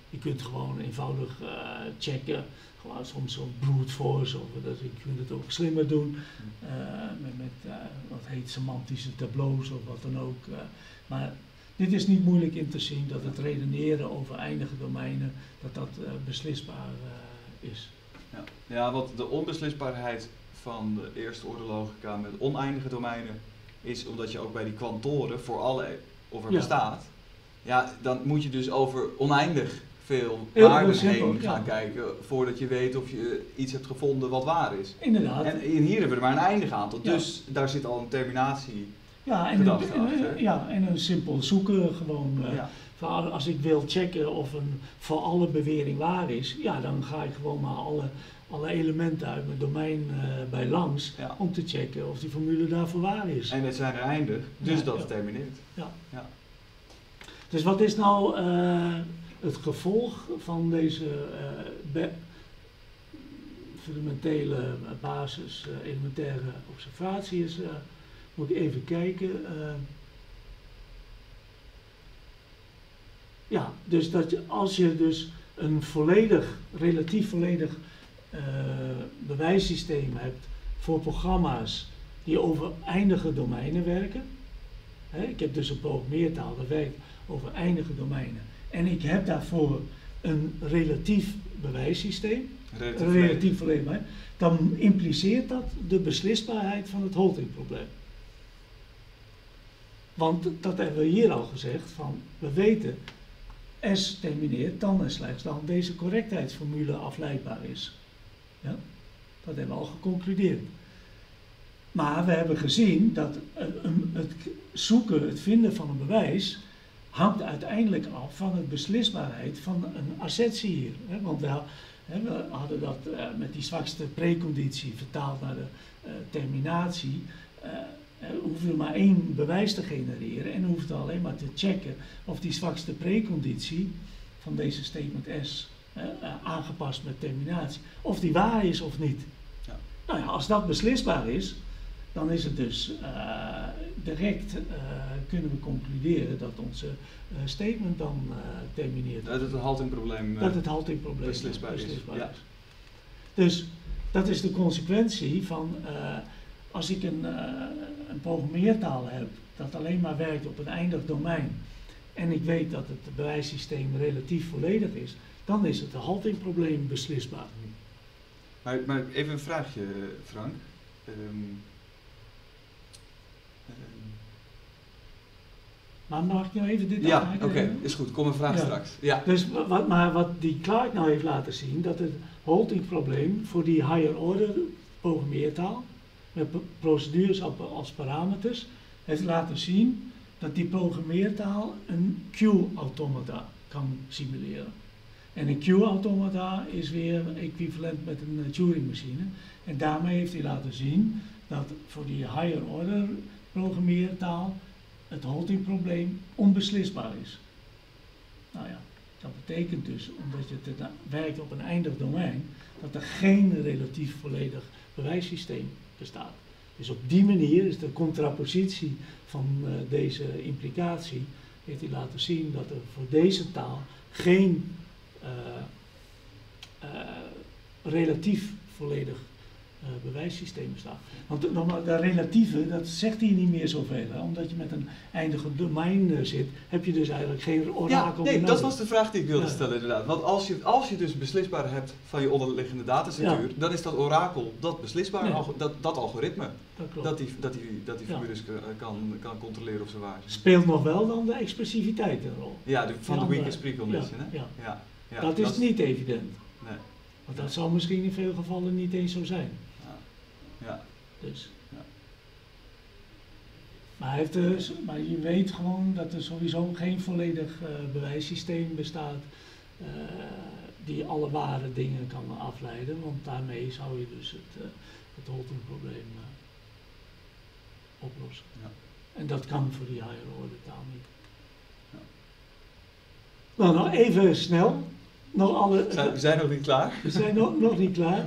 Je kunt gewoon eenvoudig uh, checken, gewoon soms zo'n brute force, of dat, je kunt het ook slimmer doen, uh, met, met uh, wat heet semantische tableaus of wat dan ook. Uh, maar dit is niet moeilijk in te zien dat het redeneren over eindige domeinen, dat dat uh, beslisbaar uh, is. Ja. ja, wat de onbeslisbaarheid van de eerste orde logica met oneindige domeinen is omdat je ook bij die kwantoren voor alle, of er ja. bestaat, ja, dan moet je dus over oneindig veel waarden heen gaan ja. kijken voordat je weet of je iets hebt gevonden wat waar is. Inderdaad. En hier hebben we er maar een eindig aantal, ja. dus daar zit al een terminatie. Ja, en een, en, ja, en een simpel zoeken gewoon. Uh, ja. Als ik wil checken of een voor alle bewering waar is, ja, dan ga ik gewoon maar alle, alle elementen uit mijn domein uh, bij langs ja. om te checken of die formule daarvoor waar is. En het zijn er eindig, dus ja, dat ja. termineert. Ja. Ja. Dus wat is nou uh, het gevolg van deze uh, fundamentele basis, uh, elementaire observatie is, uh, moet ik even kijken. Uh, ja, dus dat je, als je dus een volledig, relatief volledig uh, bewijssysteem hebt voor programma's die over eindige domeinen werken. Hè, ik heb dus een programmeertaal dat werkt over eindige domeinen. En ik heb daarvoor een relatief bewijssysteem, relatief, een relatief volledig bewijs, dan impliceert dat de beslisbaarheid van het Holting-probleem. Want dat hebben we hier al gezegd, van we weten S termineert dan en slechts dan deze correctheidsformule afleidbaar is. Ja? Dat hebben we al geconcludeerd. Maar we hebben gezien dat het zoeken, het vinden van een bewijs, hangt uiteindelijk af van de beslisbaarheid van een assertie hier. Want we hadden dat met die zwakste preconditie vertaald naar de terminatie. We hoeven maar één bewijs te genereren en hoeven alleen maar te checken of die zwakste preconditie van deze statement S uh, uh, aangepast met terminatie, of die waar is of niet. Ja. Nou ja, als dat beslisbaar is, dan is het dus uh, direct uh, kunnen we concluderen dat onze uh, statement dan uh, termineert. Dat het haltingprobleem uh, dat het haltingprobleem beslisbaar, beslisbaar is. is. Ja. Dus dat is de consequentie van uh, als ik een, uh, een programmeertaal heb dat alleen maar werkt op een eindig domein en ik weet dat het bewijssysteem relatief volledig is, dan is het haltingprobleem beslisbaar. Maar, maar even een vraagje, Frank. Um, um. Maar mag ik nou even dit Ja, oké, okay, is goed. Kom een vraag ja. straks. Ja. Dus wat, maar wat die Clark nou heeft laten zien, dat het haltingprobleem voor die higher order programmeertaal met procedures als parameters, heeft laten zien dat die programmeertaal een Q-automata kan simuleren. En een Q-automata is weer equivalent met een Turing-machine. En daarmee heeft hij laten zien dat voor die higher order programmeertaal het haltingprobleem onbeslisbaar is. Nou ja, dat betekent dus, omdat je het werkt op een eindig domein, dat er geen relatief volledig bewijssysteem bestaat. Dus op die manier is de contrapositie van uh, deze implicatie, heeft hij laten zien dat er voor deze taal geen uh, uh, relatief volledig uh, bewijssysteem bestaat. Want nogmaals, dat relatieve, dat zegt hij niet meer zoveel. Hè? Omdat je met een eindige domein uh, zit, heb je dus eigenlijk geen orakel ja, nee, meer dat was de vraag die ik wilde ja. stellen inderdaad. Want als je, als je dus beslisbaar hebt van je onderliggende datastructuur, ja. dan is dat orakel, dat beslisbaar, nee. alg dat, dat algoritme, dat, dat die, dat die, dat die ja. formules kan, kan controleren of ze waar zijn. Speelt nog wel dan de expressiviteit een rol? Ja, de, van de, de weakest precondition. Ja, hè? ja. Ja, ja, dat is dat niet evident. Nee. Want dat zal misschien in veel gevallen niet eens zo zijn. Ja. Ja. Dus. Ja. Maar, heeft dus, maar je weet gewoon dat er sowieso geen volledig uh, bewijssysteem bestaat uh, die alle ware dingen kan afleiden, want daarmee zou je dus het, uh, het Holting-probleem uh, oplossen. Ja. En dat kan voor die higher order taal niet. Ja. Nou, nog even snel. Nog alle, zijn, we zijn nog niet klaar. We zijn nog, nog niet klaar.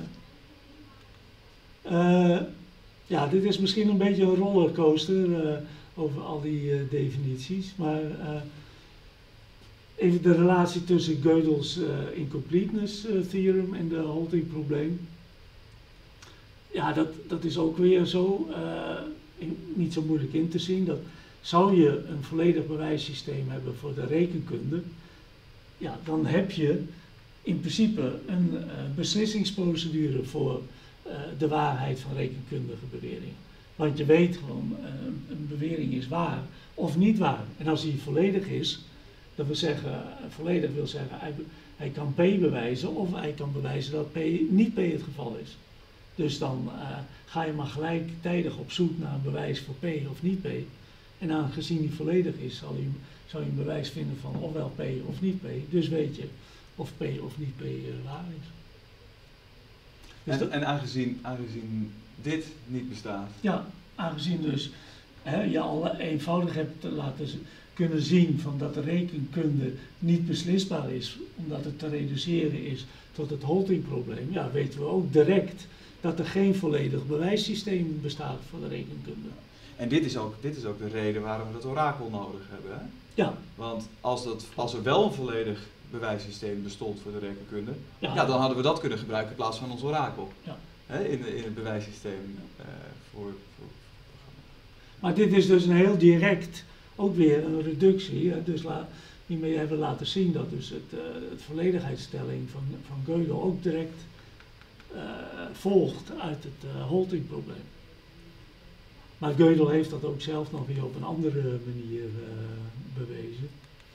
Uh, ja, dit is misschien een beetje een rollercoaster uh, over al die uh, definities, maar uh, even de relatie tussen Gödel's uh, incompleteness uh, theorem en de halting probleem. Ja, dat, dat is ook weer zo, uh, in, niet zo moeilijk in te zien. Dat zou je een volledig bewijssysteem hebben voor de rekenkunde, ja, dan heb je in principe een uh, beslissingsprocedure voor uh, de waarheid van rekenkundige beweringen. Want je weet gewoon, uh, een bewering is waar of niet waar. En als die volledig is, dat wil zeggen, volledig wil zeggen, hij, hij kan P bewijzen of hij kan bewijzen dat P niet P het geval is. Dus dan uh, ga je maar gelijktijdig op zoek naar een bewijs voor P of niet P. En aangezien die volledig is, zal je, zal je een bewijs vinden van ofwel P of niet P. Dus weet je of P of niet P uh, waar is. Dus en dat, en aangezien, aangezien dit niet bestaat. Ja, aangezien dus hè, je al eenvoudig hebt laten kunnen zien van dat de rekenkunde niet beslisbaar is, omdat het te reduceren is tot het haltingprobleem, ja, weten we ook direct dat er geen volledig bewijssysteem bestaat voor de rekenkunde. En dit is ook, dit is ook de reden waarom we dat orakel nodig hebben. Hè? Ja. Want als, dat, als er wel een volledig bewijssysteem bestond voor de rekenkunde, Ja. ja, dan hadden we dat kunnen gebruiken in plaats van ons orakel. Ja. Hè, in, in het bewijssysteem uh, voor, voor Maar dit is dus een heel direct, ook weer een reductie. Hè? Dus la, hiermee hebben we laten zien dat dus het, uh, het volledigheidsstelling van, van Gödel ook direct uh, volgt uit het uh, haltingprobleem. Maar Gödel heeft dat ook zelf nog weer op een andere manier uh, bewezen.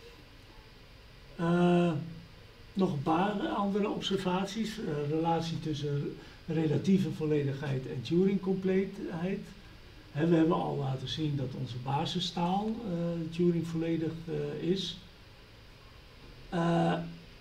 Uh, nog een paar andere observaties. Uh, relatie tussen relatieve volledigheid en Turing-compleetheid. He, we hebben al laten zien dat onze basistaal uh, Turing volledig uh, is. Uh,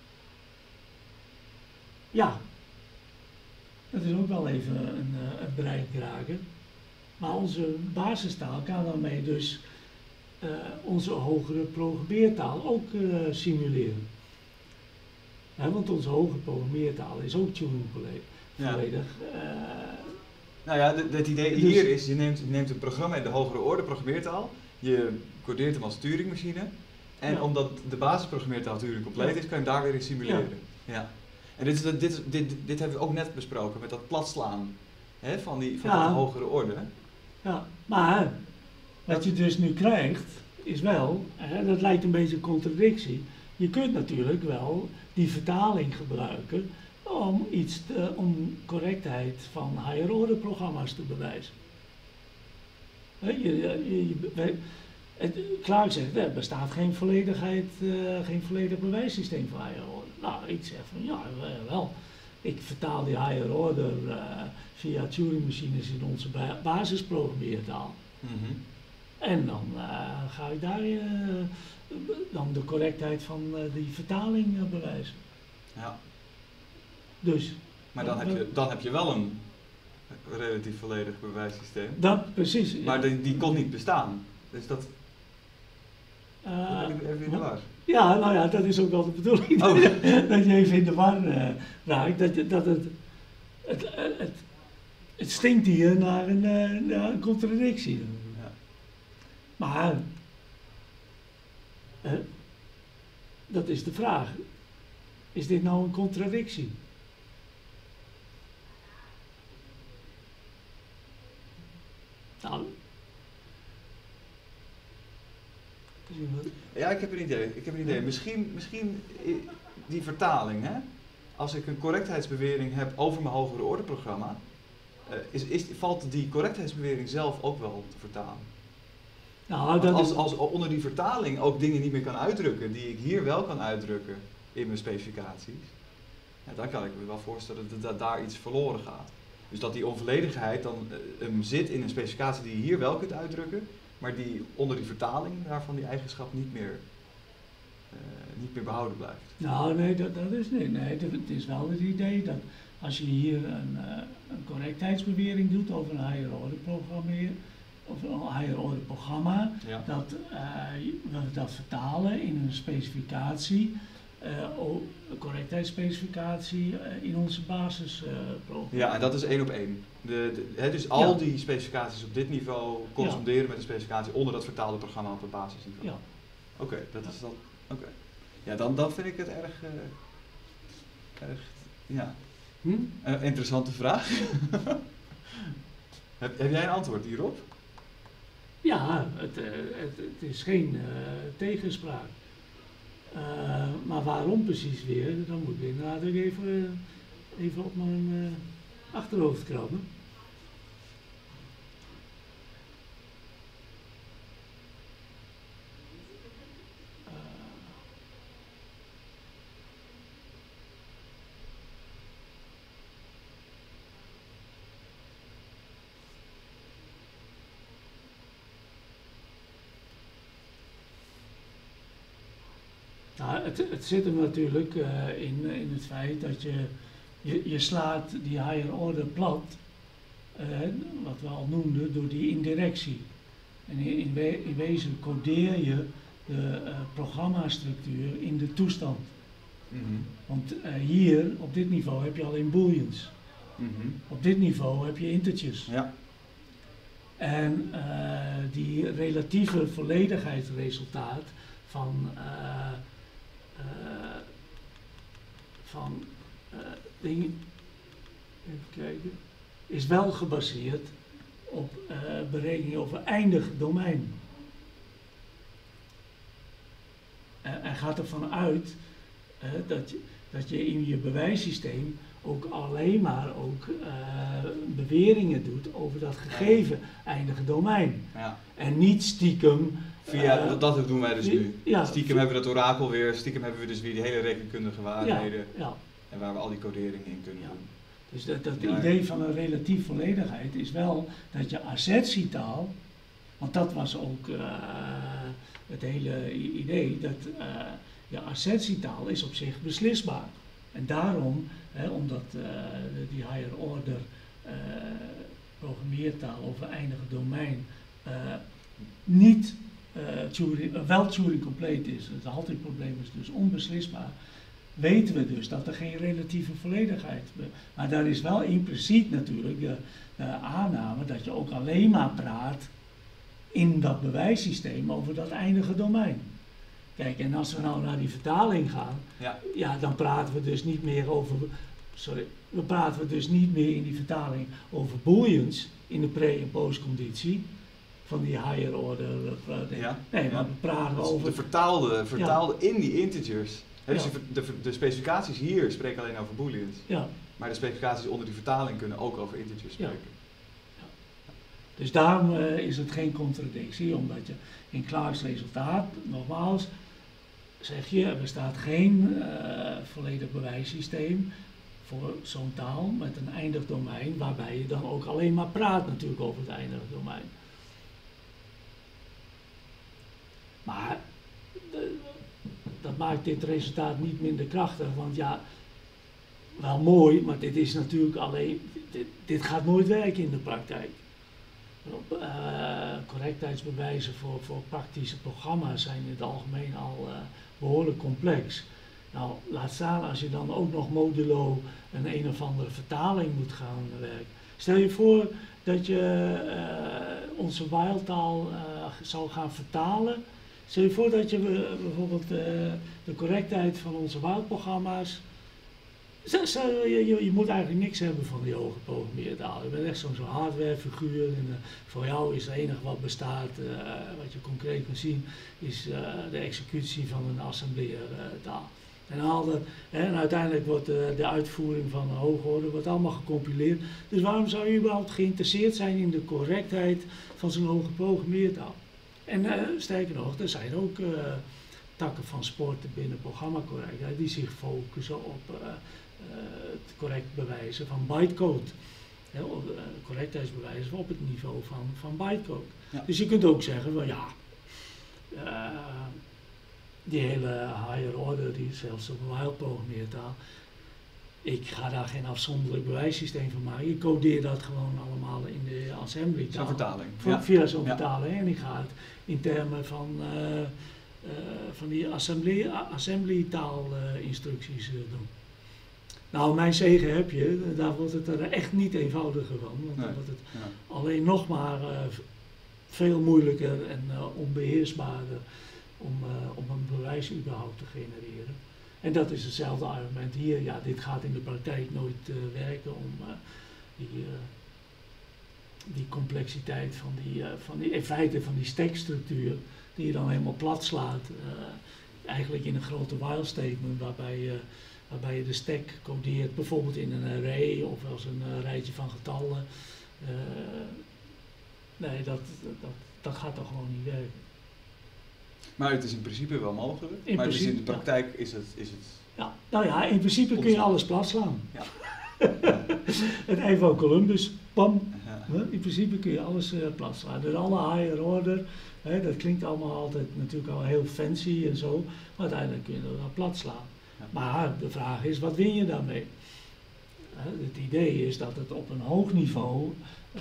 ja, dat is ook wel even een, uh, een brein kraken. Maar onze basistaal kan daarmee dus uh, onze hogere programmeertaal ook uh, simuleren. He, want onze hogere programmeertaal is ook Turing volledig. Ja. Uh, nou ja, het idee dus, hier is, je neemt, je neemt een programma in de hogere orde programmeertaal, je codeert hem als Turing-machine en ja. omdat de basisprogrammeertaal Turing compleet is, kan je hem daar weer in simuleren. Ja. Ja. En dit, is, dit, dit, dit, dit hebben we ook net besproken met dat platslaan hè, van, die, van ja. de hogere orde. Ja, maar wat je dus nu krijgt, is wel, hè, dat lijkt een beetje een contradictie. Je kunt natuurlijk wel die vertaling gebruiken om iets te, om correctheid van higher order programma's te bewijzen. He, je, je, je, het, klaar zegt, er bestaat geen volledigheid, uh, geen volledig bewijssysteem voor higher order. Nou, ik zeg van ja, wel. Ik vertaal die higher order uh, via Turing-machines in onze ba basisprogrammeertaal. Mm-hmm. En dan uh, ga ik daar uh, dan de correctheid van uh, die vertaling uh, bewijzen. Ja. Dus. Maar dan, heb je, dan heb je wel een relatief volledig bewijssysteem. Dat, precies. Ja. Maar die, die kon niet bestaan. Dus dat... Uh, even in de war. Ja, nou ja, dat is ook wel de bedoeling. Oh. Dat je even in de war uh, raakt. Dat, dat het, het, het, het, het stinkt hier naar een, uh, naar een contradictie. Ja. Maar, uh, dat is de vraag. Is dit nou een contradictie? Nou. Ja, ik heb een idee. Ik heb een idee. Misschien, misschien die vertaling, hè? Als ik een correctheidsbewering heb over mijn hogere orde programma, uh, is, is, valt die correctheidsbewering zelf ook wel te vertalen. Nou, dat als, is... als onder die vertaling ook dingen niet meer kan uitdrukken, die ik hier wel kan uitdrukken in mijn specificaties, ja, dan kan ik me wel voorstellen dat, dat daar iets verloren gaat. Dus dat die onvolledigheid dan uh, um, zit in een specificatie die je hier wel kunt uitdrukken, maar die onder die vertaling daarvan die eigenschap niet meer, uh, niet meer behouden blijft. Nou nee, dat, dat is niet. Nee, het is wel het idee dat als je hier een, uh, een correctheidsbewering doet over een higher order programmeer, of een higher order programma, ja. dat uh, we dat vertalen in een specificatie, uh, een correctheidsspecificatie uh, in onze basisprogramma. Uh, ja, en dat is één op één. De, de, he, dus al ja. die specificaties op dit niveau corresponderen ja. met een specificatie onder dat vertaalde programma op het basisniveau. Ja. Oké, okay, dat ja. is dan. Oké. Okay. Ja, dan, dan vind ik het erg, uh, erg ja, Hm? uh, interessante vraag. heb, heb jij een antwoord hierop? Ja, het, uh, het, het is geen uh, tegenspraak. Uh, maar waarom precies weer, dan moet ik inderdaad ook even, even op mijn uh, achterhoofd krabben. Nou, het, het zit hem natuurlijk uh, in, in het feit dat je, je, je slaat die higher order plat, uh, wat we al noemden, door die indirectie. En in, in, we, in wezen codeer je de uh, programmastructuur in de toestand. Mm-hmm. Want uh, hier, op dit niveau, heb je alleen booleans. Mm-hmm. Op dit niveau heb je integers. Ja. En uh, die relatieve volledigheidsresultaat van... Uh, Uh, van uh, dingen, even kijken, is wel gebaseerd op uh, berekeningen over eindig domein. Uh, en gaat ervan uit uh, dat, je, dat je in je bewijssysteem ook alleen maar ook uh, beweringen doet over dat gegeven eindige domein. Ja. En niet stiekem. Via, uh, dat, dat doen wij dus nu. Ja, stiekem hebben we dat orakel weer, stiekem hebben we dus weer die hele rekenkundige waarheden. Ja, ja. En waar we al die coderingen in kunnen Ja. doen. Dus dat, dat Ja. idee van een relatief volledigheid is wel dat je assertietaal, want dat was ook uh, het hele idee, dat uh, je assertietaal is op zich beslisbaar. En daarom, hè, omdat uh, die higher order uh, programmeertaal over eindige domein uh, niet uh, Turing, uh, wel Turing complete is, het haltingprobleem is dus onbeslisbaar, weten we dus dat er geen relatieve volledigheid is. Maar daar is wel impliciet natuurlijk de, de aanname dat je ook alleen maar praat in dat bewijssysteem over dat eindige domein. Kijk, en als we nou naar die vertaling gaan, Ja. ja, dan praten we dus niet meer over, sorry, dan praten we dus niet meer in die vertaling over booleans in de pre- en postconditie van die higher order. Uh, Ja. Nee, maar Ja. we praten Dat is over... de vertaalde, vertaalde in die integers. He, dus Ja. de, de, de specificaties hier spreken alleen over booleans. Ja. Maar de specificaties onder die vertaling kunnen ook over integers spreken. Ja. Dus daarom uh, is het geen contradictie, omdat je in Clark's resultaat, nogmaals, zeg je, er bestaat geen uh, volledig bewijssysteem voor zo'n taal met een eindig domein, waarbij je dan ook alleen maar praat natuurlijk over het eindige domein. Maar uh, dat maakt dit resultaat niet minder krachtig, want ja, wel mooi, maar dit is natuurlijk alleen, dit, dit gaat nooit werken in de praktijk. Uh, correctheidsbewijzen voor, voor praktische programma's zijn in het algemeen al uh, behoorlijk complex. Nou, laat staan als je dan ook nog modulo een een of andere vertaling moet gaan werken. Stel je voor dat je uh, onze wildtaal uh, zou gaan vertalen. Stel je voor dat je uh, bijvoorbeeld uh, de correctheid van onze wildprogramma's. Zo, zo, je, je, je moet eigenlijk niks hebben van die hoge programmeertaal. Je bent echt zo'n zo hardwarefiguur en uh, voor jou is het enige wat bestaat, uh, wat je concreet kan zien, is uh, de executie van een assembleertaal. En, al dat, hè, en uiteindelijk wordt uh, de uitvoering van een hoge orde wordt allemaal gecompileerd. Dus waarom zou je überhaupt geïnteresseerd zijn in de correctheid van zo'n hoge programmeertaal? En uh, sterker nog, er zijn ook uh, takken van sporten binnen programmacorrectheid die zich focussen op uh, Uh, het correct bewijzen van bytecode. He, uh, correctheidsbewijzen op het niveau van, van bytecode. Ja. Dus je kunt ook zeggen van ja, uh, die hele higher order, die zelfs op een wild programmeertaal, ik ga daar geen afzonderlijk bewijssysteem van maken. Ik codeer dat gewoon allemaal in de assembly taal. Zo'n vertaling. Van, Ja. Via zo'n ja. vertaling. En ik ga het in termen van, uh, uh, van die assembly, assembly taal uh, instructies uh, doen. Nou, mijn zegen heb je, daar wordt het er echt niet eenvoudiger van, want nee. dan wordt het ja. alleen nog maar uh, veel moeilijker en uh, onbeheersbaarder om, uh, om een bewijs überhaupt te genereren. En dat is hetzelfde argument hier. Ja, dit gaat in de praktijk nooit uh, werken om uh, die, uh, die complexiteit van die, uh, van die, in feite van die stackstructuur, die je dan helemaal plat slaat. Uh, eigenlijk in een grote while statement waarbij je, waarbij je de stack codeert, bijvoorbeeld in een array of als een uh, rijtje van getallen. Uh, nee, dat, dat, dat gaat toch gewoon niet werken. Maar het is in principe wel mogelijk. In maar principe, dus in de praktijk ja. is het... Is het ja, nou ja, in principe kun je alles plat slaan. Ja. Ja. Het ei van Columbus, pam. Ja. In principe kun je alles uh, plat slaan. Dus alle higher order, hè, dat klinkt allemaal altijd natuurlijk al heel fancy en zo. Maar uiteindelijk kun je dat wel plat slaan. Ja. Maar de vraag is, wat win je daarmee? Uh, het idee is dat het op een hoog niveau uh,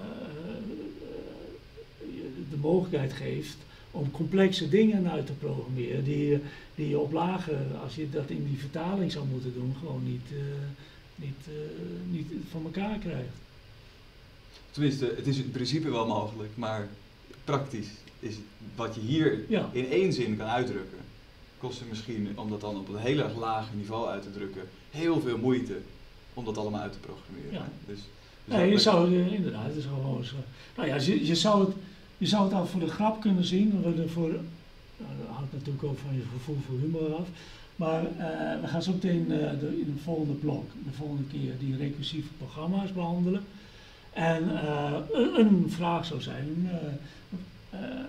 de mogelijkheid geeft om complexe dingen uit te programmeren die, die je op lage, als je dat in die vertaling zou moeten doen, gewoon niet, uh, niet, uh, niet van elkaar krijgt. Tenminste, het is in principe wel mogelijk, maar praktisch is het wat je hier ja. in één zin kan uitdrukken, kost het misschien, om dat dan op een heel erg laag niveau uit te drukken, heel veel moeite om dat allemaal uit te programmeren. Ja. Dus, dus nee, je zou uh, inderdaad, het is gewoon zo. Nou ja, je, je zou het Je zou het al voor de grap kunnen zien, voor, nou, dat hangt natuurlijk ook van je gevoel voor humor af. Maar uh, we gaan zo meteen uh, de, in het volgende blok, de volgende keer, die recursieve programma's behandelen. En uh, een, een vraag zou zijn, uh, uh, uh,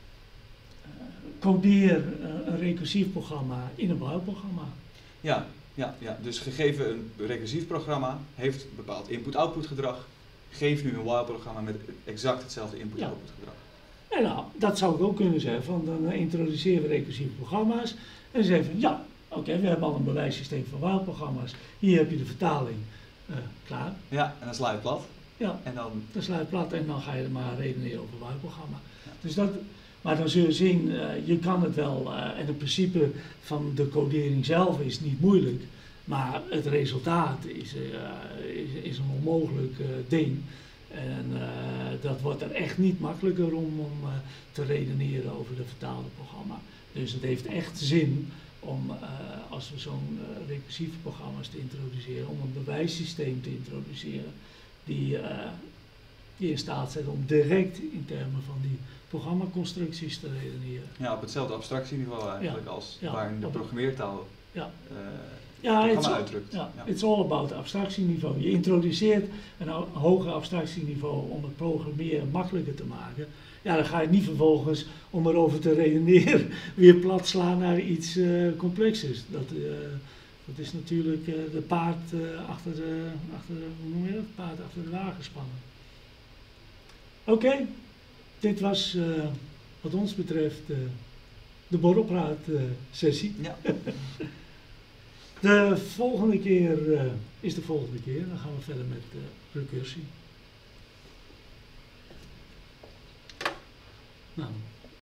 codeer uh, een recursief programma in een bouwprogramma. Ja, ja, ja, dus gegeven een recursief programma heeft een bepaald input-output gedrag. Geef nu een while-programma met exact hetzelfde input-output gedrag. En nou, dat zou ik ook kunnen zeggen, van dan introduceren we recursieve programma's en zeggen van ja, oké, okay, we hebben al een bewijssysteem van while-programma's, hier heb je de vertaling, uh, klaar. Ja, en dan sla je het plat. Ja, en dan... dan sla je het plat en dan ga je er maar redeneren over een while-programma. Ja. Dus dat, maar dan zul je zien, uh, je kan het wel, uh, en het principe van de codering zelf is niet moeilijk, maar het resultaat is, uh, is, is een onmogelijk uh, ding. En uh, dat wordt er echt niet makkelijker om, om uh, te redeneren over de vertaalde programma. Dus het heeft echt zin om, uh, als we zo'n uh, recursieve programma's te introduceren, om een bewijssysteem te introduceren die, uh, die in staat zet om direct in termen van die programmaconstructies te redeneren. Ja, op hetzelfde abstractieniveau eigenlijk ja. als ja, waarin de programmeertaal ja. uh, Ja, het programma uitdrukt. Ja, ja. it's all about abstractieniveau. Je introduceert een hoger abstractieniveau om het programmeren makkelijker te maken. Ja, dan ga je niet vervolgens, om erover te redeneren, weer plat slaan naar iets uh, complexers. Dat, uh, dat is natuurlijk uh, de paard uh, achter de, achter de, hoe noem je dat? Paard achter de wagen spannen. Oké, okay, dit was uh, wat ons betreft uh, de borrelpraat uh, sessie. Ja. De volgende keer uh, is de volgende keer. Dan gaan we verder met uh, recursie. Nou.